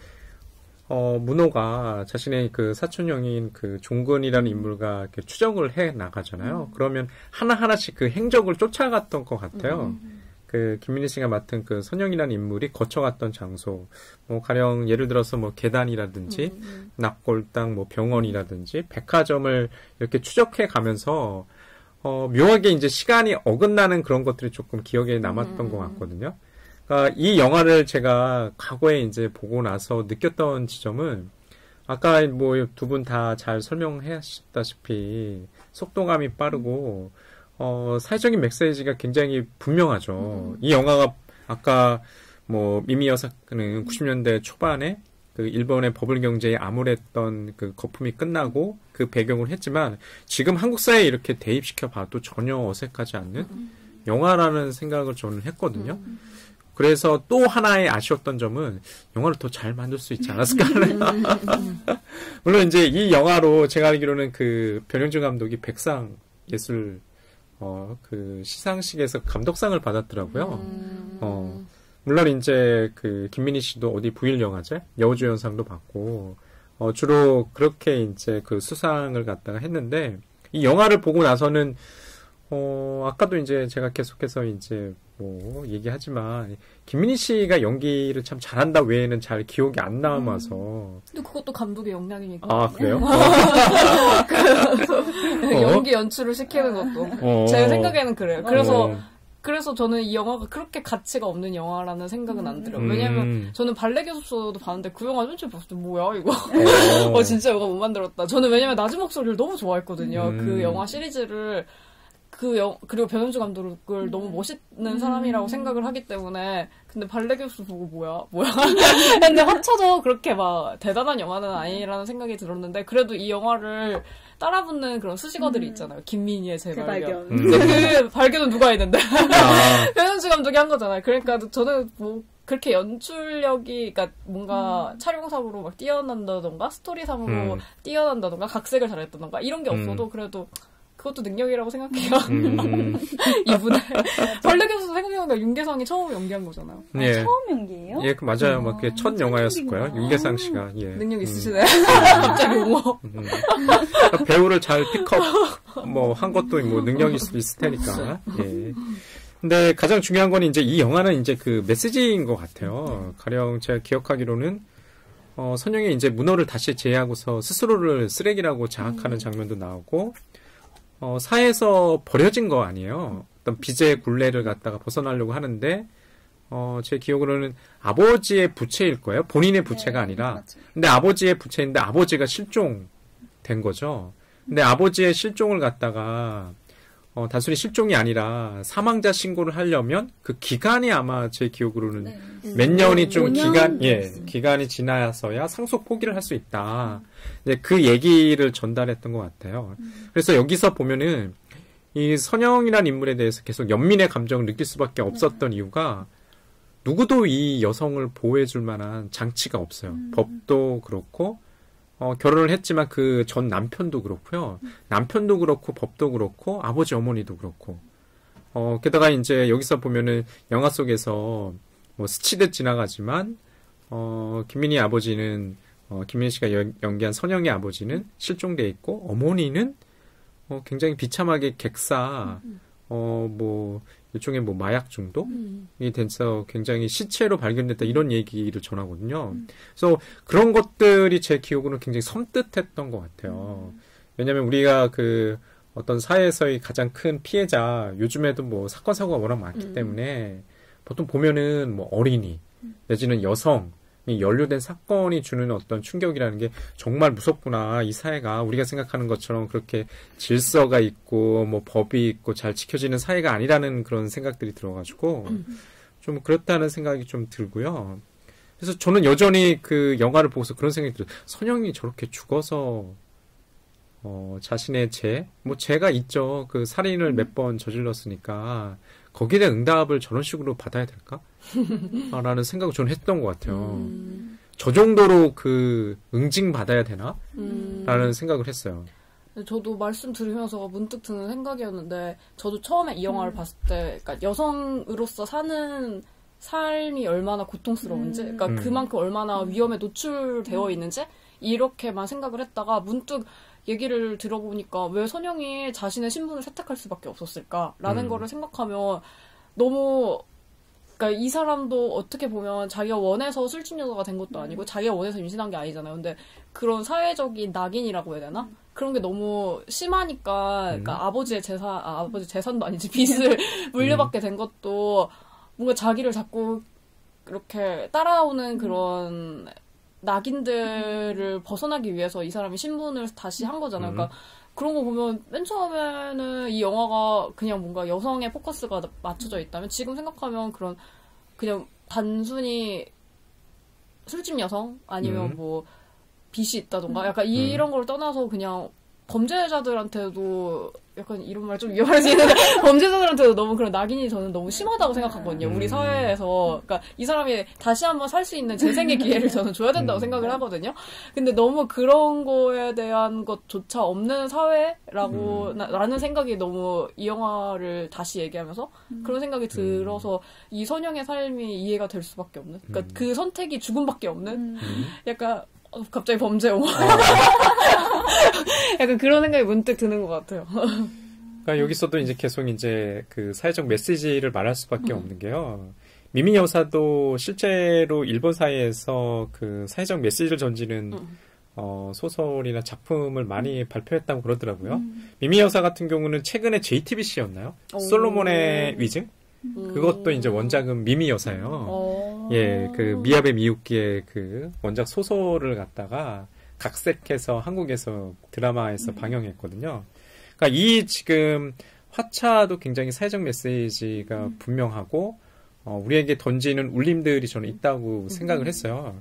문호가 자신의 그 사촌형인 그 종근이라는 인물과 이렇게 추적을 해 나가잖아요. 그러면 하나하나씩 그 행적을 쫓아갔던 것 같아요. 그 김민희 씨가 맡은 그 선영이라는 인물이 거쳐갔던 장소, 뭐 가령 예를 들어서 뭐 계단이라든지 납골당, 뭐 병원이라든지 백화점을 이렇게 추적해 가면서 묘하게 이제 시간이 어긋나는 그런 것들이 조금 기억에 남았던 것 같거든요. 그러니까 이 영화를 제가 과거에 이제 보고 나서 느꼈던 지점은 아까 뭐 두 분 다 잘 설명하셨다시피 속도감이 빠르고 사회적인 메시지가 굉장히 분명하죠. 이 영화가 아까 뭐 미미 여사는 90년대 초반에 그 일본의 버블 경제에 암울했던 그 거품이 끝나고 그 배경을 했지만 지금 한국 사회에 이렇게 대입시켜 봐도 전혀 어색하지 않는 영화라는 생각을 저는 했거든요. 그래서 또 하나의 아쉬웠던 점은 영화를 더 잘 만들 수 있지 않았을까 하는. 물론 이제 이 영화로 제가 알기로는 그 변영준 감독이 백상 예술 그 시상식에서 감독상을 받았더라고요. 물론 이제 그 김민희 씨도 어디 부일영화제 여우주연상도 받고 주로 그렇게 이제 그 수상을 갖다가 했는데 이 영화를 보고 나서는 아까도 이제 제가 계속해서 이제 뭐 얘기하지만 김민희 씨가 연기를 참 잘한다 외에는 잘 기억이 안 남아서. 근데 그것도 감독의 역량이니까. 아 그래요? 연기 연출을 시키는 것도 제 생각에는 그래요. 그래서 저는 이 영화가 그렇게 가치가 없는 영화라는 생각은 안 들어요. 왜냐면 저는 발레 교습소도 봤는데 그 영화 전체 봤을 때 뭐야 이거 진짜 영화 못 만들었다. 저는 왜냐면 낮은 목소리를 너무 좋아했거든요. 그 영화 시리즈를 그리고 변현주 감독을 너무 멋있는 사람이라고 생각을 하기 때문에 근데 발레 교수 보고 뭐야 근데 화차도 그렇게 막 대단한 영화는 아니라는 생각이 들었는데 그래도 이 영화를 따라붙는 그런 수식어들이 있잖아요. 김민희의 재발견. 근데 그 발견은 누가 했는데 변현주 감독이 한 거잖아요. 그러니까 저는 뭐 그렇게 연출력이 그러니까 뭔가 촬영상으로 막 뛰어난다던가 스토리상으로 뛰어난다던가 각색을 잘했다던가 이런 게 없어도 그래도 그것도 능력이라고 생각해요. 이분의 발레 교수 생각해보니까 윤계상이 처음 연기한 거잖아요. 예. 처음 연기예요? 예, 맞아요. 막 그게 첫 영화였을 거예요. 윤계상 씨가. 예. 능력 있으시네. 갑자기 용어. 배우를 잘 픽업 뭐 한 것도 뭐 능력이 있을 테니까. 예. 근데 가장 중요한 건 이제 이 영화는 이제 그 메시지인 것 같아요. 가령 제가 기억하기로는 선영이 이제 문호를 다시 제외하고서 스스로를 쓰레기라고 자학하는 장면도 나오고 사회에서 버려진 거 아니에요. 어떤 빚의 굴레를 갖다가 벗어나려고 하는데 제 기억으로는 아버지의 부채일 거예요. 본인의 부채가 아니라. 맞아요. 근데 아버지의 부채인데 아버지가 실종된 거죠. 근데 아버지의 실종을 갖다가 단순히 실종이 아니라 사망자 신고를 하려면 그 기간이 아마 제 기억으로는 몇 년이 좀 기간이 지나서야 상속 포기를 할 수 있다. 이제 그 얘기를 전달했던 것 같아요. 그래서 여기서 보면은 이 선영이라는 인물에 대해서 계속 연민의 감정을 느낄 수밖에 없었던 이유가 누구도 이 여성을 보호해줄 만한 장치가 없어요. 법도 그렇고 결혼을 했지만 그 전 남편도 그렇고요. 남편도 그렇고 법도 그렇고 아버지 어머니도 그렇고. 게다가 이제 여기서 보면은 영화 속에서 뭐 스치듯 지나가지만 김민희 아버지는 김민희 씨가 연기한 선영의 아버지는 실종돼 있고 어머니는 굉장히 비참하게 객사 뭐 일종의 뭐 마약 중독이 돼서 굉장히 시체로 발견됐다 이런 얘기를 전하거든요. 그래서 그런 것들이 제 기억으로는 굉장히 섬뜩했던 것 같아요. 왜냐하면 우리가 그 어떤 사회에서의 가장 큰 피해자 요즘에도 뭐 사건 사고가 워낙 많기 때문에 보통 보면은 뭐 어린이 내지는 여성이 연루된 사건이 주는 어떤 충격이라는 게 정말 무섭구나. 이 사회가 우리가 생각하는 것처럼 그렇게 질서가 있고 뭐 법이 있고 잘 지켜지는 사회가 아니라는 그런 생각들이 들어가지고 좀 그렇다는 생각이 좀 들고요. 그래서 저는 여전히 그 영화를 보고서 그런 생각이 들어요. 선영이 저렇게 죽어서 자신의 죄가 있죠. 그 살인을 몇 번 저질렀으니까 거기에 대한 응답을 저런 식으로 받아야 될까? 라는 생각을 저는 했던 것 같아요. 저 정도로 그 응징받아야 되나? 라는 생각을 했어요. 저도 말씀 들으면서 문득 드는 생각이었는데 저도 처음에 이 영화를 봤을 때 그러니까 여성으로서 사는 삶이 얼마나 고통스러운지 그러니까 그만큼 얼마나 위험에 노출되어 있는지 이렇게만 생각을 했다가 문득 얘기를 들어보니까 왜 선영이 자신의 신분을 세탁할 수밖에 없었을까라는 거를 생각하면 너무 그러니까 이 사람도 어떻게 보면 자기가 원해서 술집 여자가 된 것도 아니고 자기가 원해서 임신한 게 아니잖아요. 근데 그런 사회적인 낙인이라고 해야 되나? 그런 게 너무 심하니까 그러니까 아버지 재산도 아니지 빚을 물려받게 된 것도 뭔가 자기를 자꾸 이렇게 따라오는 그런 낙인들을 벗어나기 위해서 이 사람이 신분을 다시 한 거잖아요. 그러니까 그런 거 보면 맨 처음에는 이 영화가 그냥 뭔가 여성의 포커스가 맞춰져 있다면 지금 생각하면 그런 그냥 단순히 술집 여성 아니면 뭐 빚이 있다던가 약간 이런 걸 떠나서 그냥 범죄자들한테도 약간 이런 말 좀 위험할 수 있는데 범죄자들한테도 너무 그런 낙인이 저는 너무 심하다고 생각하거든요. 우리 사회에서. 그러니까 이 사람이 다시 한번 살 수 있는 재생의 기회를 저는 줘야 된다고 생각을 하거든요. 근데 너무 그런 거에 대한 것조차 없는 사회라고 라는 생각이 너무 이 영화를 다시 얘기하면서 그런 생각이 들어서 이 선영의 삶이 이해가 될 수밖에 없는 그러니까 그 선택이 죽음밖에 없는 약간 갑자기 범죄 영화. 약간 그런 생각이 문득 드는 것 같아요. 그러니까 여기서도 이제 계속 이제 그 사회적 메시지를 말할 수밖에 없는 게요. 미미 여사도 실제로 일본 사회에서 그 사회적 메시지를 전지는 소설이나 작품을 많이 발표했다고 그러더라고요. 미미 여사 같은 경우는 최근에 JTBC였나요? 솔로몬의 위증? 그것도 이제 원작은 미미 여사예요. 예, 그 미야베 미유키의 그 원작 소설을 갖다가 각색해서 한국에서 드라마에서 방영했거든요. 그러니까 이 지금 화차도 굉장히 사회적 메시지가 분명하고 우리에게 던지는 울림들이 저는 있다고 생각을 했어요.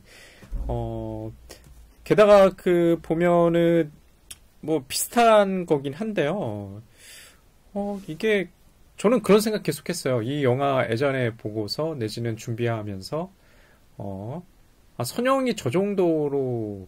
게다가 보면은 뭐 비슷한 거긴 한데요. 이게 저는 그런 생각 계속했어요. 이 영화 예전에 보고서 내지는 준비하면서 선영이 저 정도로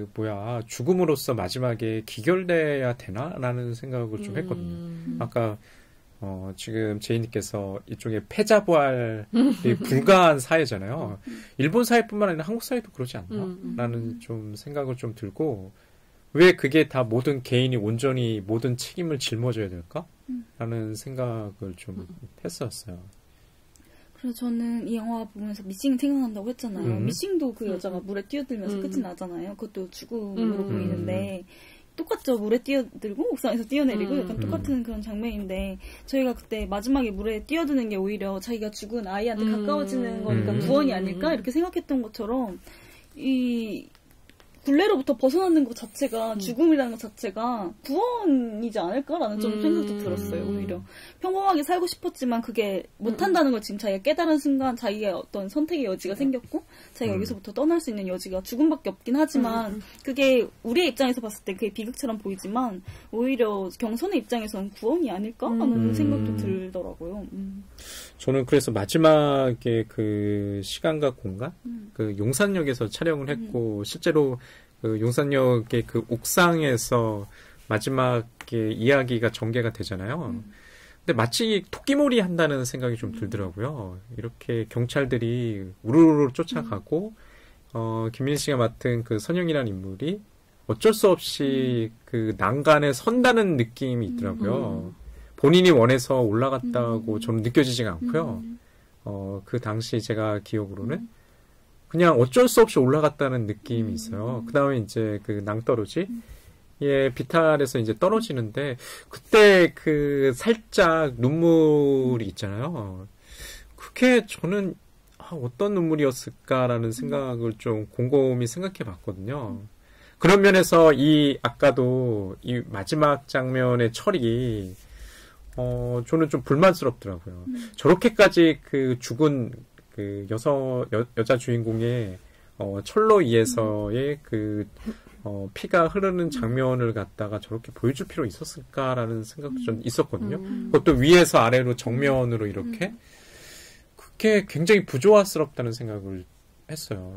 죽음으로써 마지막에 기결돼야 되나라는 생각을 좀 했거든요. 아까 지금 제이님께서 이쪽에 패자부활이 불가한 사회잖아요. 일본 사회뿐만 아니라 한국 사회도 그러지 않나? 라는 좀 생각을 좀 들고, 왜 그게 다 모든 개인이 온전히 모든 책임을 짊어져야 될까? 라는 생각을 좀 했었어요. 그래서 저는 이 영화 보면서 미싱 생각난다고 했잖아요. 미싱도 그 여자가 물에 뛰어들면서 끝이 나잖아요. 그것도 죽음으로 보이는데, 똑같죠. 물에 뛰어들고 옥상에서 뛰어내리고 약간 똑같은 그런 장면인데, 저희가 그때 마지막에 물에 뛰어드는 게 오히려 자기가 죽은 아이한테 가까워지는 거니까 구원이 아닐까 이렇게 생각했던 것처럼, 이 굴레로부터 벗어나는 것 자체가, 죽음이라는 것 자체가 구원이지 않을까라는 좀 생각도 들었어요. 오히려 평범하게 살고 싶었지만 그게 못한다는 걸 지금 자기가 깨달은 순간 자기의 어떤 선택의 여지가 생겼고, 자기가 여기서부터 떠날 수 있는 여지가 죽음밖에 없긴 하지만, 그게 우리의 입장에서 봤을 때 그게 비극처럼 보이지만 오히려 경선의 입장에서는 구원이 아닐까라는 생각도 들더라고요. 저는 그래서 마지막에 시간과 공간, 용산역에서 촬영을 했고, 실제로 용산역의 옥상에서 마지막에 이야기가 전개가 되잖아요. 근데 마치 토끼몰이 한다는 생각이 좀 들더라고요. 이렇게 경찰들이 우르르 쫓아가고, 김민희 씨가 맡은 선영이라는 인물이 어쩔 수 없이 난간에 선다는 느낌이 있더라고요. 본인이 원해서 올라갔다고 저는 느껴지지가 않고요. 그 당시 제가 기억으로는 그냥 어쩔 수 없이 올라갔다는 느낌이 있어요. 그 다음에 이제 낭떠러지, 비탈에서 이제 떨어지는데, 그때 살짝 눈물이 있잖아요. 그게 저는 어떤 눈물이었을까라는 생각을 좀 곰곰이 생각해 봤거든요. 그런 면에서 아까도 이 마지막 장면의 처리, 저는 좀 불만스럽더라고요. 저렇게까지 죽은 여자 주인공의 철로 의해서의 피가 흐르는 장면을 갖다가 저렇게 보여줄 필요 있었을까라는 생각도 좀 있었거든요. 그것도 위에서 아래로 정면으로 이렇게. 그게 굉장히 부조화스럽다는 생각을 했어요.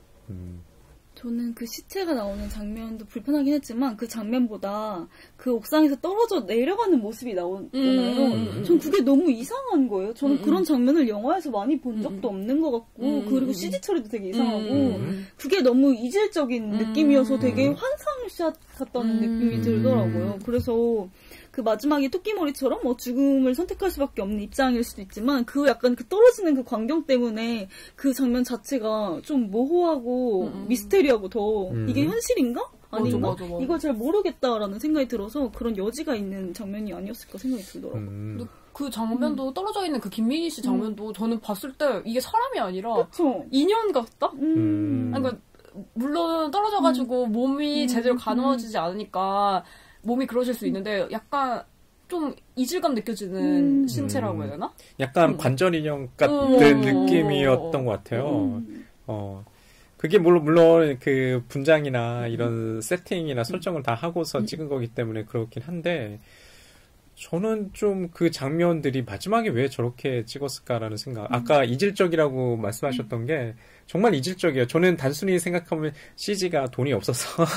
저는 그 시체가 나오는 장면도 불편하긴 했지만 그 장면보다 그 옥상에서 떨어져 내려가는 모습이 나오잖아요. 전 그게 너무 이상한 거예요. 저는 그런 장면을 영화에서 많이 본 적도 없는 것 같고, 그리고 CG 처리도 되게 이상하고, 그게 너무 이질적인 느낌이어서 되게 환상샷 같다는 느낌이 들더라고요. 그래서 그 마지막에 토끼머리처럼 죽음을 선택할 수밖에 없는 입장일 수도 있지만, 약간 떨어지는 그 광경 때문에 그 장면 자체가 좀 모호하고 미스테리하고 더 이게 현실인가? 아닌가? 맞아. 이걸 잘 모르겠다라는 생각이 들어서 그런 여지가 있는 장면이 아니었을까 생각이 들더라고요. 그 장면도 떨어져 있는 그 김민희 씨 장면도 저는 봤을 때 이게 사람이 아니라 그쵸? 인연 같다? 그러니까 물론 떨어져가지고 몸이 제대로 가누어지지 않으니까 몸이 그러실 수 있는데 약간 좀 이질감 느껴지는 신체라고 해야 되나? 약간 관절 인형 같은 느낌이었던 것 같아요. 그게 물론 분장이나 이런 세팅이나 설정을 다 하고서 찍은 거기 때문에 그렇긴 한데, 저는 좀 그 장면들이 마지막에 왜 저렇게 찍었을까라는 생각. 아까 이질적이라고 말씀하셨던 게 정말 이질적이에요. 저는 단순히 생각하면 CG가 돈이 없어서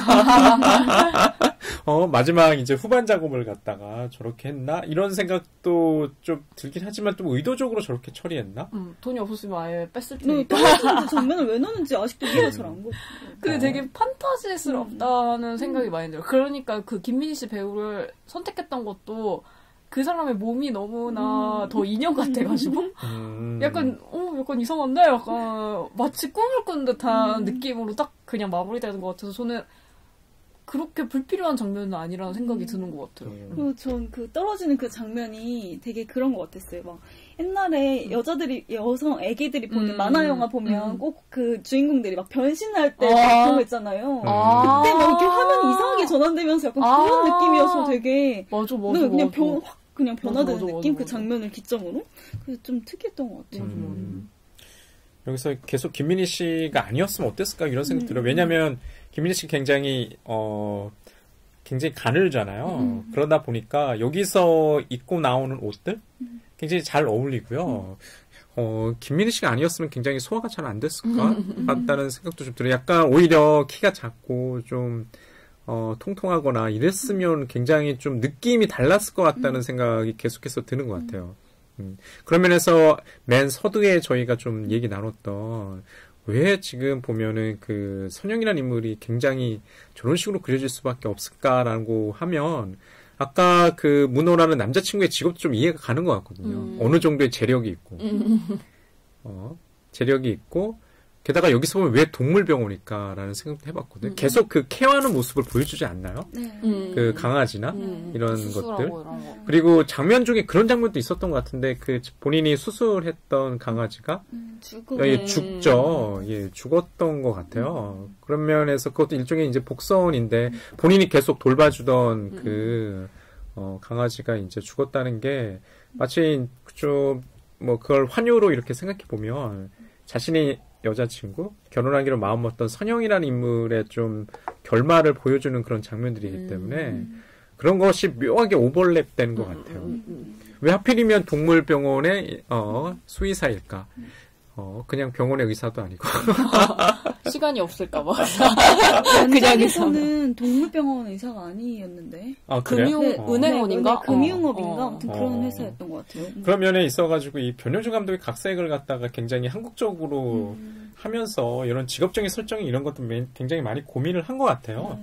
마지막 이제 후반 작업을 갖다가 저렇게 했나? 이런 생각도 좀 들긴 하지만 좀 의도적으로 저렇게 처리했나? 돈이 없었으면 아예 뺐을 테니까. 네, 떨어지는 장면을 왜 넣는지 아직도 이해가 잘 안 가. 그게 되게 판타지스럽다는 생각이 많이 들어요. 그러니까 그 김민희 씨 배우를 선택했던 것도 그 사람의 몸이 너무나 더 인형 같아가지고 약간 이상한데? 약간 마치 꿈을 꾼 듯한 느낌으로 딱 그냥 마무리되는 것 같아서 저는 그렇게 불필요한 장면은 아니라는 생각이 드는 것 같아요. 그리고 전 떨어지는 그 장면이 되게 그런 것 같았어요. 막 옛날에 애기들이 보는 만화 영화 보면 꼭 그 주인공들이 막 변신할 때 그런 거 있잖아요. 그때 막 이렇게 화면이 이상하게 전환되면서 약간 그런 느낌이어서 되게 맞아. 그냥 확 그냥 변화되는 맞아, 느낌? 맞아. 그 장면을 기점으로? 그래서 좀 특이했던 것 같아요. 여기서 계속 김민희 씨가 아니었으면 어땠을까 이런 생각 들어요. 왜냐면 김민희 씨 굉장히 가늘잖아요. 그러다 보니까 여기서 입고 나오는 옷들 굉장히 잘 어울리고요. 김민희 씨가 아니었으면 굉장히 소화가 잘 안 됐을까 같다는 생각도 좀 들어요. 약간 오히려 키가 작고 좀 통통하거나 이랬으면 굉장히 좀 느낌이 달랐을 것 같다는 생각이 계속해서 드는 것 같아요. 그런 면에서 맨 서두에 저희가 좀 얘기 나눴던 왜 지금 보면은 그 선영이라는 인물이 굉장히 저런 식으로 그려질 수밖에 없을까라고 하면 아까 그 문호라는 남자친구의 직업도 좀 이해가 가는 것 같거든요. 어느 정도의 재력이 있고, 재력이 있고, 게다가 여기서 보면 왜 동물병원일까라는 생각도 해봤거든요. 계속 그 케어하는 모습을 보여주지 않나요? 그 강아지나 이런 것들. 이런 거. 그리고 장면 중에 그런 장면도 있었던 것 같은데 그 본인이 수술했던 강아지가 죽죠. 예, 죽었던 것 같아요. 그런 면에서 그것도 일종의 이제 복선인데 본인이 계속 돌봐주던 그 강아지가 이제 죽었다는 게 마치 좀 뭐 그걸 환유로 이렇게 생각해 보면 자신이 여자친구, 결혼하기로 마음먹던 선영이라는 인물의 좀 결말을 보여주는 그런 장면들이기 때문에 그런 것이 묘하게 오버랩되는 것 같아요. 왜 하필이면 동물병원의 수의사일까? 그냥 병원의 의사도 아니고. 시간이 없을까봐. 원작에서는 동물병원 의사가 아니었는데. 아, 그래요? 금융, 은행원인가? 금융업인가? 아무튼 그런 회사였던 것 같아요. 그런 면에 있어가지고 이 변효주 감독이 각색을 갖다가 굉장히 한국적으로 하면서 이런 직업적인 설정이 이런 것도 굉장히 많이 고민을 한 것 같아요.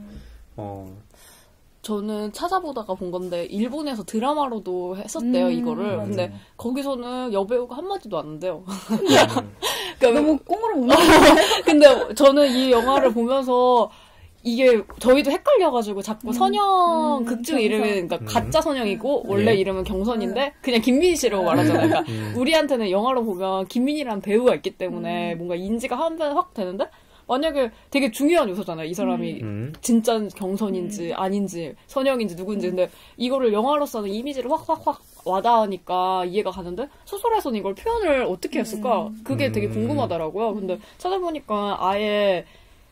저는 찾아보다가 본 건데 일본에서 드라마로도 했었대요 이거를. 근데 거기서는 여배우가 한마디도 안 한대요. 그러니까 너무 꽁으로 웃는 근데 저는 이 영화를 보면서 이게 저희도 헷갈려가지고 자꾸 선영 극중 이름이 그러니까 가짜 선영이고 원래 이름은 경선인데 그냥 김민희 씨라고 말하잖아요. 그러니까 우리한테는 영화로 보면 김민희라는 배우가 있기 때문에 뭔가 인지가 한 번에 확 되는데 만약에 되게 중요한 요소잖아요. 이 사람이 진짜 경선인지 아닌지 선영인지 누군지. 근데 이거를 영화로서는 이미지를 확 와닿으니까 이해가 가는데 소설에서는 이걸 표현을 어떻게 했을까? 그게 되게 궁금하더라고요. 근데 찾아보니까 아예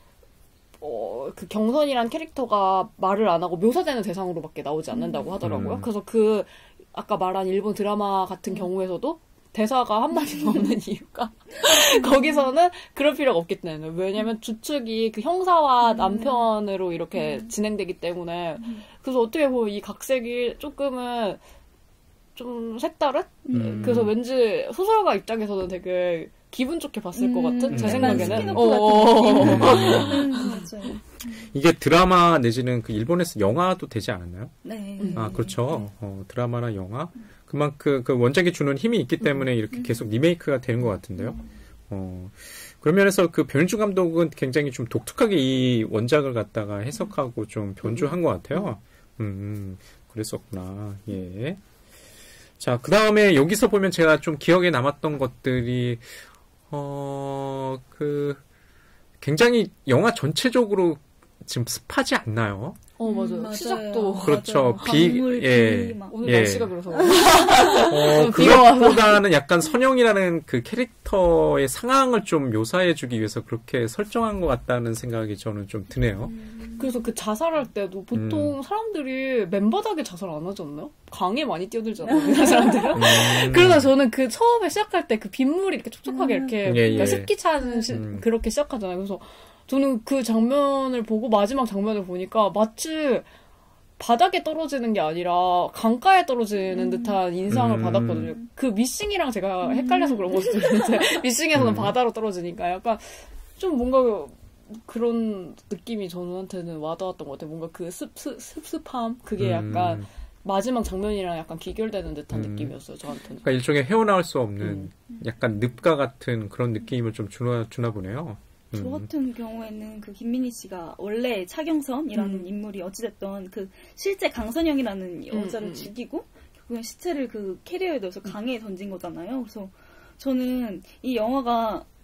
그 경선이란 캐릭터가 말을 안 하고 묘사되는 대상으로밖에 나오지 않는다고 하더라고요. 그래서 그 아까 말한 일본 드라마 같은 경우에서도 대사가 한마디도 없는 이유가 거기서는 그럴 필요가 없기 때문에 왜냐면 주축이 그 형사와 남편으로 이렇게 진행되기 때문에 그래서 어떻게 보면 이 각색이 조금은 좀 색다른? 그래서 왠지 소설가 입장에서는 되게 기분 좋게 봤을 것 같은 제 생각에는 이게 드라마 내지는 그 일본에서 영화도 되지 않았나요? 네. 아 그렇죠. 드라마나 영화 그만큼 그 원작이 주는 힘이 있기 때문에 이렇게 계속 리메이크가 되는 것 같은데요. 그런 면에서 그 변주 감독은 굉장히 좀 독특하게 이 원작을 갖다가 해석하고 좀 변주한 것 같아요. 그랬었구나. 예. 자, 그 다음에 여기서 보면 제가 좀 기억에 남았던 것들이 굉장히 영화 전체적으로 지금 습하지 않나요? 맞아요. 시작도. 그렇죠. 오늘 날씨가 그래서. 그것보다는 약간 선영이라는 그 캐릭터의 상황을 좀 묘사해주기 위해서 그렇게 설정한 것 같다는 생각이 저는 좀 드네요. 그래서 그 자살할 때도 보통 사람들이 맨바닥에 자살 안 하지 않나요? 강에 많이 뛰어들잖아요. 그 사람들은. 그러다 저는 그 처음에 시작할 때 그 빗물이 이렇게 촉촉하게 이렇게 그러니까 습기 찬 그렇게 시작하잖아요. 그래서 저는 그 장면을 보고 마지막 장면을 보니까 마치 바닥에 떨어지는 게 아니라 강가에 떨어지는 듯한 인상을 받았거든요. 그 미싱이랑 제가 헷갈려서 그런 것도 있는데 미싱에서는 바다로 떨어지니까 약간 좀 뭔가 그런 느낌이 저한테는 와닿았던 것 같아요. 뭔가 그 습습함 그게 약간 마지막 장면이랑 약간 귀결되는 듯한 느낌이었어요. 저한테는. 그러니까 일종의 헤어나올 수 없는 약간 늪과 같은 그런 느낌을 좀 주나 보네요. 저 같은 경우에는 그 김민희 씨가 원래 차경선이라는 인물이 어찌됐던 그 실제 강선영이라는 여자를 죽이고 그냥 시체를 그 캐리어에 넣어서 강에 던진 거잖아요. 그래서 저는 이 영화가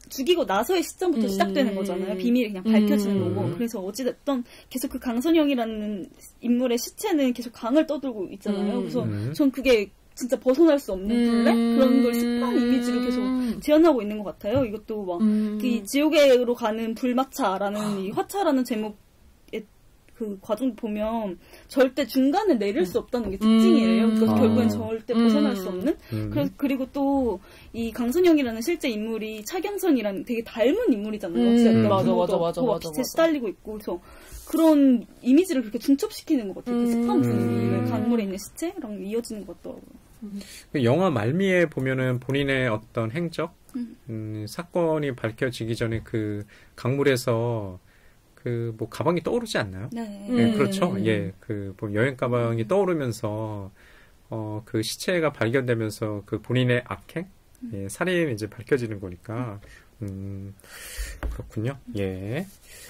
죽이고 나서의 시점부터 시작되는 거잖아요. 비밀이 그냥 밝혀지는 거고. 그래서 어찌됐든 계속 그 강선영이라는 인물의 시체는 계속 강을 떠들고 있잖아요. 그래서 전 그게 진짜 벗어날 수 없는 불래? 그런 걸 습관 이미지로 계속 재현하고 있는 것 같아요. 이것도 막, 그 지옥으로 가는 불마차라는 이 화차라는 제목의 그 과정 보면 절대 중간에 내릴 수 없다는 게 특징이에요. 그래서 결국엔 절대 벗어날 수 없는? 그리고 또 이 강선영이라는 실제 인물이 차경선이라는 되게 닮은 인물이잖아요. 맞아. 빛에 시달리고 있고. 그래서 그런 이미지를 그렇게 중첩시키는 것 같아요. 그 습한 분위기를 강물에 있는 시체랑 이어지는 것 같더라고요. 영화 말미에 보면은 본인의 어떤 행적, 사건이 밝혀지기 전에 그 강물에서 그 뭐 가방이 떠오르지 않나요? 네. 네, 그렇죠. 예, 그 뭐 여행 가방이 떠오르면서 그 시체가 발견되면서 그 본인의 악행, 예, 살인이 이제 밝혀지는 거니까 그렇군요. 예.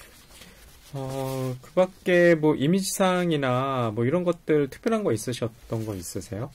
그 밖에 뭐 이미지상이나 뭐 이런 것들 특별한 거 있으셨던 거 있으세요?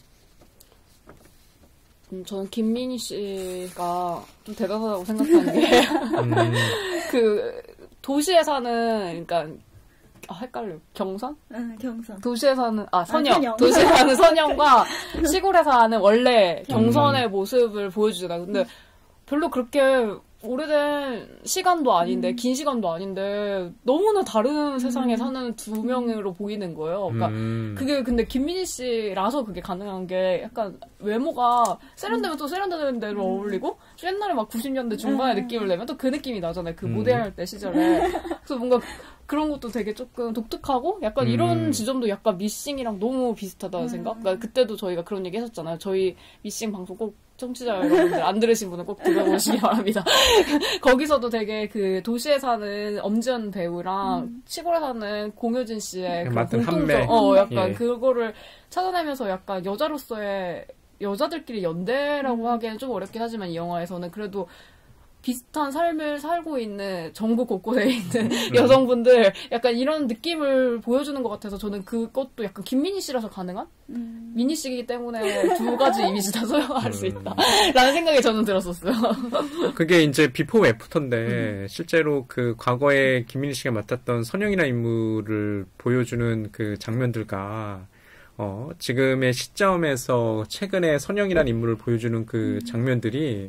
저는 김민희 씨가 좀 대단하다고 생각하는 게, 그, 도시에 사는, 그러니까, 헷갈려. 경선? 경선. 도시에 사는, 선영. 도시에 사는 선영과 시골에 사는 원래 경선의 모습을 보여주잖아요. 근데 별로 그렇게 오래된 시간도 아닌데, 긴 시간도 아닌데, 너무나 다른 세상에 사는 두 명으로 보이는 거예요. 그러니까, 그게 근데 김민희 씨라서 그게 가능한 게, 약간 외모가 세련되면 또 세련되는 대로 어울리고, 옛날에 막 90년대 중반의 느낌을 내면 또 그 느낌이 나잖아요. 그 모델할 때 시절에. 그래서 뭔가 그런 것도 되게 조금 독특하고, 약간 이런 지점도 약간 미싱이랑 너무 비슷하다는 생각? 그러니까 그때도 저희가 그런 얘기 했었잖아요. 저희 미싱 방송 꼭 청취자 여러분들 안 들으신 분은 꼭 들어보시기 바랍니다. 거기서도 되게 그 도시에 사는 엄지연 배우랑 시골에 사는 공효진 씨의 그 맡은 공통점, 한매. 약간 예. 그거를 찾아내면서 약간 여자로서의 여자들끼리 연대라고 하기에는 좀 어렵긴 하지만 이 영화에서는 그래도 비슷한 삶을 살고 있는 전국 곳곳에 있는 여성분들 약간 이런 느낌을 보여주는 것 같아서 저는 그것도 약간 김민희 씨라서 가능한? 민희 씨이기 때문에 두 가지 이미지 다 소용할 수 있다 라는 생각이 저는 들었었어요. 그게 이제 비포 애프터인데 실제로 그 과거에 김민희 씨가 맡았던 선영이나 인물을 보여주는 그 장면들과 지금의 시점에서 최근에 선영이라는 인물을 보여주는 그 장면들이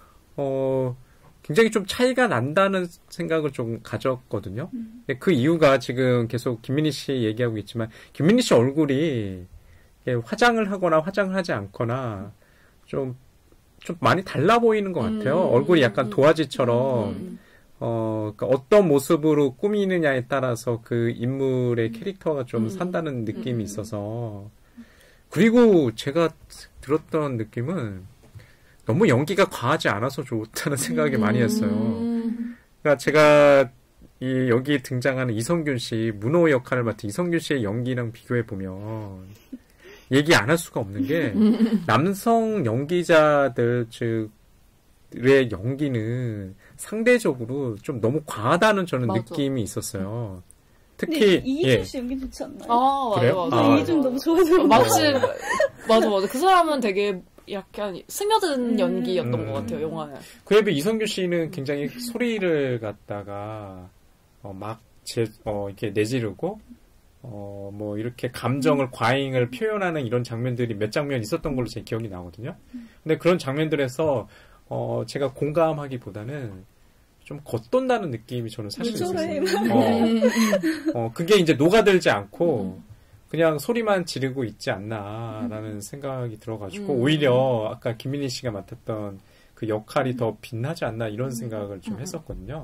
굉장히 좀 차이가 난다는 생각을 좀 가졌거든요. 그 이유가 지금 계속 김민희 씨 얘기하고 있지만 김민희 씨 얼굴이 화장을 하거나 화장을 하지 않거나 좀 많이 달라 보이는 것 같아요. 얼굴이 약간 도화지처럼 그러니까 어떤 모습으로 꾸미느냐에 따라서 그 인물의 캐릭터가 좀 산다는 느낌이 있어서 그리고 제가 들었던 느낌은 너무 연기가 과하지 않아서 좋다는 생각이 많이 했어요. 그러니까 제가 여기 등장하는 이성균 씨, 문호 역할을 맡은 이성균 씨의 연기랑 비교해 보면 얘기 안 할 수가 없는 게 남성 연기자들 즉의 연기는 상대적으로 좀 너무 과하다는 저는 맞아. 느낌이 있었어요. 근데 특히 이희준 씨 연기 좋지 않나요? 그래요? 맞아. 이희준 너무 좋아서 마치 맞아. 그 사람은 되게 약간 스며든 연기였던 것 같아요, 영화에. 그에 비해 이성균 씨는 굉장히 소리를 갖다가 이렇게 내지르고 뭐 이렇게 감정을 과잉을 표현하는 이런 장면들이 몇 장면 있었던 걸로 제 기억이 나거든요. 근데 그런 장면들에서 제가 공감하기보다는 좀 겉돈다는 느낌이 저는 사실 있었어요. 그게 이제 녹아들지 않고 그냥 소리만 지르고 있지 않나라는 생각이 들어가지고 오히려 아까 김민희 씨가 맡았던 그 역할이 더 빛나지 않나 이런 생각을 좀 했었거든요.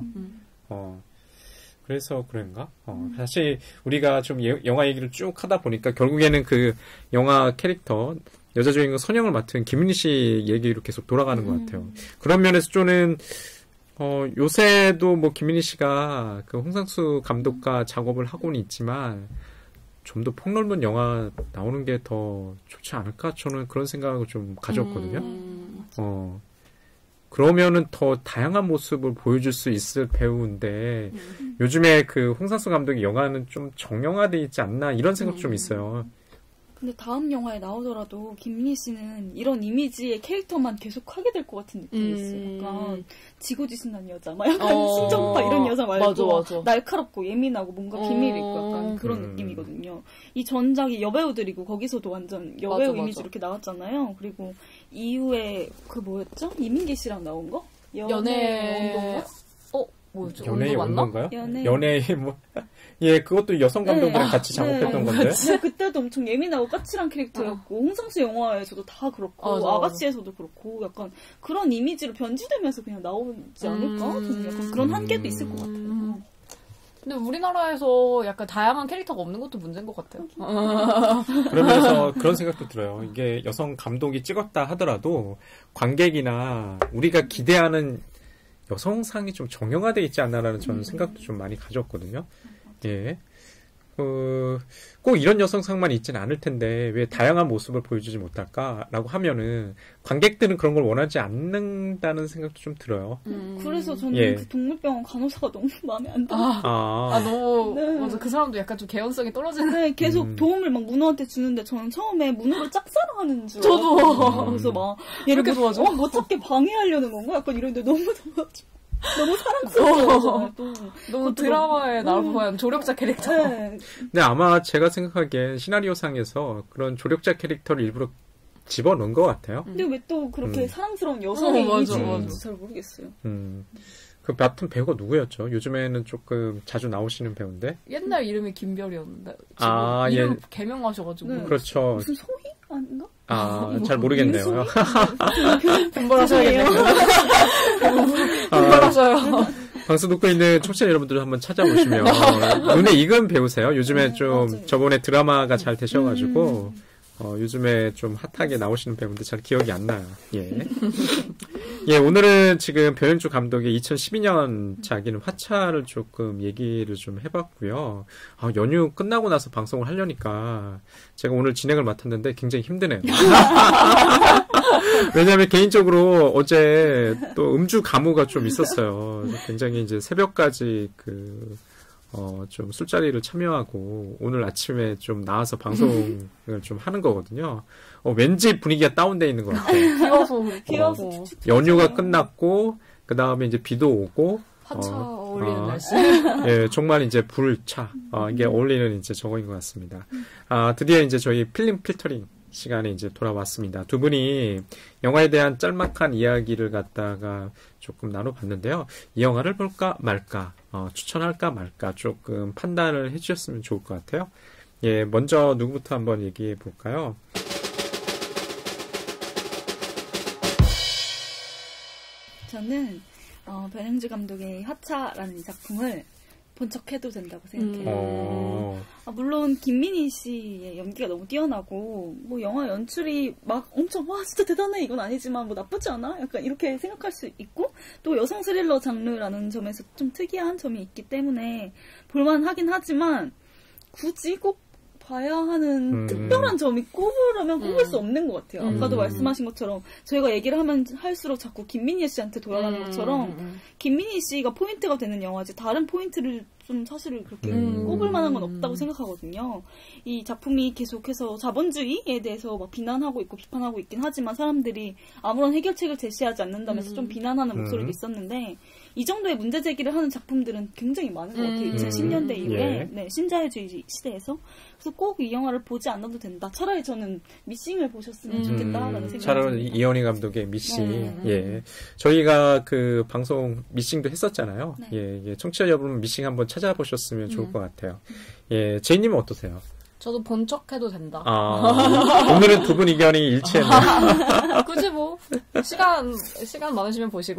그래서 그런가? 사실 우리가 좀 영화 얘기를 쭉 하다 보니까 결국에는 그 영화 캐릭터 여자 주인공 선영을 맡은 김민희 씨 얘기로 계속 돌아가는 것 같아요. 그런 면에서 저는 요새도 뭐 김민희 씨가 그 홍상수 감독과 작업을 하고는 있지만 좀 더 폭넓은 영화 나오는 게 더 좋지 않을까? 저는 그런 생각을 좀 가졌거든요. 그러면은 더 다양한 모습을 보여줄 수 있을 배우인데 요즘에 그 홍상수 감독의 영화는 좀 정형화돼 있지 않나 이런 생각 좀 있어요. 근데 다음 영화에 나오더라도 김민희 씨는 이런 이미지의 캐릭터만 계속 하게 될 것 같은 느낌이 있어요. 약간 지고지순한 여자, 막 약간 순정파 이런 여자 말고 맞아. 날카롭고 예민하고 뭔가 비밀이 있고 약간 그런 느낌이거든요. 이 전작이 여배우들이고 거기서도 완전 여배우 맞아. 이미지 이렇게 나왔잖아요. 그리고 이후에 그 뭐였죠? 이민기 씨랑 나온 거? 연애 온도인가? 뭐였죠? 연애의 온도 맞나? 온도인가요? 연애. 연애의 뭐 예, 그것도 여성 감독이랑 네. 같이 작업했던 네. 건데. 근데 그때도 엄청 예민하고 까칠한 캐릭터였고 홍상수 영화에서도 다 그렇고 맞아. 아가씨에서도 그렇고 약간 그런 이미지로 변질되면서 그냥 나오지 않을까? 저는 약간 그런 한계도 있을 것 같아요. 근데 우리나라에서 약간 다양한 캐릭터가 없는 것도 문제인 것 같아요. 그러면서 그런 생각도 들어요. 이게 여성 감독이 찍었다 하더라도 관객이나 우리가 기대하는 여성상이 좀 정형화되어 있지 않나라는 저는 생각도 좀 많이 가졌거든요. 예. 꼭 이런 여성상만 있지는 않을 텐데 왜 다양한 모습을 보여주지 못할까라고 하면은 관객들은 그런 걸 원하지 않는다는 생각도 좀 들어요. 그래서 저는 예. 그 동물병원 간호사가 너무 마음에 안 들어요. 너무 네. 맞아. 그 사람도 약간 좀 개연성이 떨어지는. 네, 계속 도움을 막 문호한테 주는데 저는 처음에 문호를 짝사랑하는 줄 저도. 알았거든요. 그래서 막 얘를 그렇게 도와줘? 못 찾게 방해하려는 건가? 약간 이런데 너무 도와줘. 너무 사랑스러워요. 너무 드라마에 나올 법한 조력자 캐릭터. 네. 근데 아마 제가 생각하기엔 시나리오상에서 그런 조력자 캐릭터를 일부러 집어넣은 것 같아요. 근데 왜 또 그렇게 사랑스러운 여성의 맞아. 이미지인지 잘 모르겠어요. 그 맡은 배우가 누구였죠? 요즘에는 조금 자주 나오시는 배우인데. 옛날 이름이 김별이었는데 지금 아, 이름 예. 개명하셔가지고. 네. 그렇죠. 무슨 소희? 아닌가? 잘 모르겠네요. 분발하셔야겠네요. 분발하셔요. 방송 듣고 있는 청취자 여러분들 한번 찾아보시면 눈에 익은 배우세요. 요즘에 좀 맞아요. 저번에 드라마가 잘 되셔가지고 요즘에 좀 핫하게 나오시는 배우인데 잘 기억이 안 나요. 예. 예, 오늘은 지금 변현주 감독의 2012년 작인 화차를 조금 얘기를 좀 해봤고요. 연휴 끝나고 나서 방송을 하려니까 제가 오늘 진행을 맡았는데 굉장히 힘드네요. 왜냐하면 개인적으로 어제 또 음주 가무가 좀 있었어요. 굉장히 이제 새벽까지 좀 술자리를 참여하고 오늘 아침에 좀 나와서 방송을 좀 하는 거거든요. 왠지 분위기가 다운돼 있는 것 같아요. 귀여워서. 연휴가 끝났고 그 다음에 이제 비도 오고 화차 어울리는 날씨. 예, 정말 이제 불차 이게 어울리는 이제 저거인 것 같습니다. 드디어 이제 저희 필름 필터링 시간에 이제 돌아왔습니다. 두 분이 영화에 대한 짤막한 이야기를 갖다가 조금 나눠봤는데요. 이 영화를 볼까 말까, 추천할까 말까 조금 판단을 해주셨으면 좋을 것 같아요. 예, 먼저 누구부터 한번 얘기해 볼까요? 저는 변현주 감독의 화차라는 작품을 본 척해도 된다고 생각해요. 물론 김민희 씨의 연기가 너무 뛰어나고 뭐 영화 연출이 막 엄청 와 진짜 대단해 이건 아니지만 뭐 나쁘지 않아? 약간 이렇게 생각할 수 있고 또 여성 스릴러 장르라는 점에서 좀 특이한 점이 있기 때문에 볼만하긴 하지만 굳이 꼭 봐야 하는 특별한 점이 꼽으라면 꼽을 수 없는 것 같아요. 아까도 말씀하신 것처럼 저희가 얘기를 하면 할수록 자꾸 김민희 씨한테 돌아가는 것처럼 김민희 씨가 포인트가 되는 영화지 다른 포인트를 좀 사실 그렇게 꼽을 만한 건 없다고 생각하거든요. 이 작품이 계속해서 자본주의에 대해서 막 비난하고 있고 비판하고 있긴 하지만 사람들이 아무런 해결책을 제시하지 않는다면서 좀 비난하는 목소리도 있었는데 이 정도의 문제 제기를 하는 작품들은 굉장히 많은 것 같아요. 2010년대 이후에 네, 신자유주의 시대에서. 그래서 꼭 이 영화를 보지 않아도 된다. 차라리 저는 미싱을 보셨으면 좋겠다라는 생각이 차라리 듭니다. 이현희 감독의 미싱. 예. 저희가 그 방송 미싱도 했었잖아요. 네. 예, 청취자 여러분 미싱 한번 찾아보셨으면 좋을 것 같아요. 예, 제이님은 어떠세요? 저도 본 척해도 된다. 오늘은 두 분 의견이 일치했네요. 굳이 뭐 시간 많으시면 보시고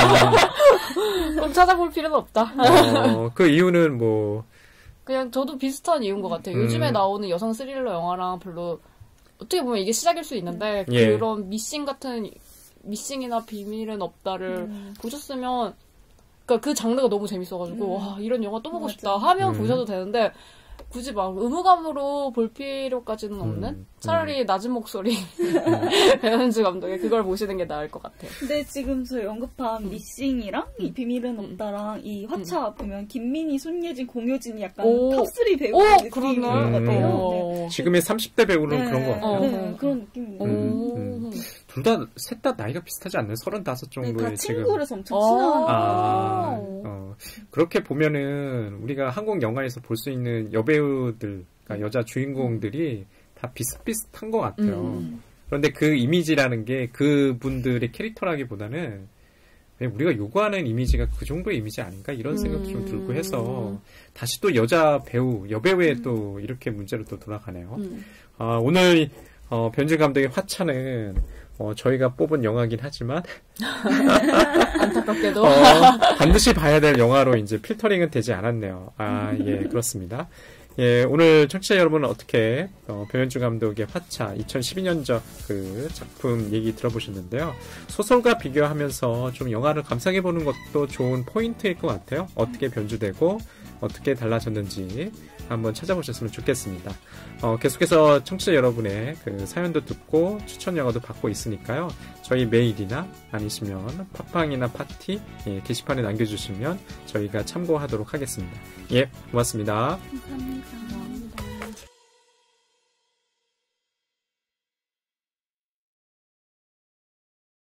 꼭 찾아볼 필요는 없다. 그 이유는 뭐 그냥 저도 비슷한 이유인 것 같아요. 요즘에 나오는 여성 스릴러 영화랑 별로 어떻게 보면 이게 시작일 수 있는데 그런 미싱 같은 미싱이나 비밀은 없다를 보셨으면 그러니까 그 장르가 너무 재밌어가지고 와 이런 영화 또 보고 싶다 하면 보셔도 되는데 굳이 막 의무감으로 볼 필요까지는 없는? 차라리 낮은 목소리 배현주 감독의 그걸 보시는 게 나을 것 같아요. 근데 지금 저희 언급한 미싱이랑 이 비밀은 없다랑 이 화차 보면 김민희, 손예진, 공효진이 약간 탑3 배우 느낌인 것 같아요. 네. 지금의 30대 배우는 네. 그런 것 같아요. 네, 그런 느낌이에요. 둘 다, 셋 다 나이가 비슷하지 않나요? 35 정도의 다 지금. 친구라서 엄청 친한. 그렇게 보면은 우리가 한국 영화에서 볼 수 있는 여배우들, 그러니까 여자 주인공들이 다 비슷비슷한 것 같아요. 그런데 그 이미지라는 게 그분들의 캐릭터라기보다는 우리가 요구하는 이미지가 그 정도의 이미지 아닌가 이런 생각도 좀 들고 해서 다시 또 여자 배우, 여배우에 또 이렇게 문제로 또 돌아가네요. 오늘 변진 감독의 화차는 저희가 뽑은 영화긴 하지만 안타깝게도 반드시 봐야 될 영화로 이제 필터링은 되지 않았네요. 예, 그렇습니다. 예, 오늘 청취자 여러분은 어떻게 변현주 감독의 화차 2012년작 그 작품 얘기 들어보셨는데요. 소설과 비교하면서 좀 영화를 감상해보는 것도 좋은 포인트일 것 같아요. 어떻게 변주되고 어떻게 달라졌는지 한번 찾아보셨으면 좋겠습니다. 계속해서 청취자 여러분의 그 사연도 듣고 추천 영화도 받고 있으니까요. 저희 메일이나 아니시면 팟빵이나 파티 게시판에 남겨주시면 저희가 참고하도록 하겠습니다. 예, 고맙습니다. 감사합니다.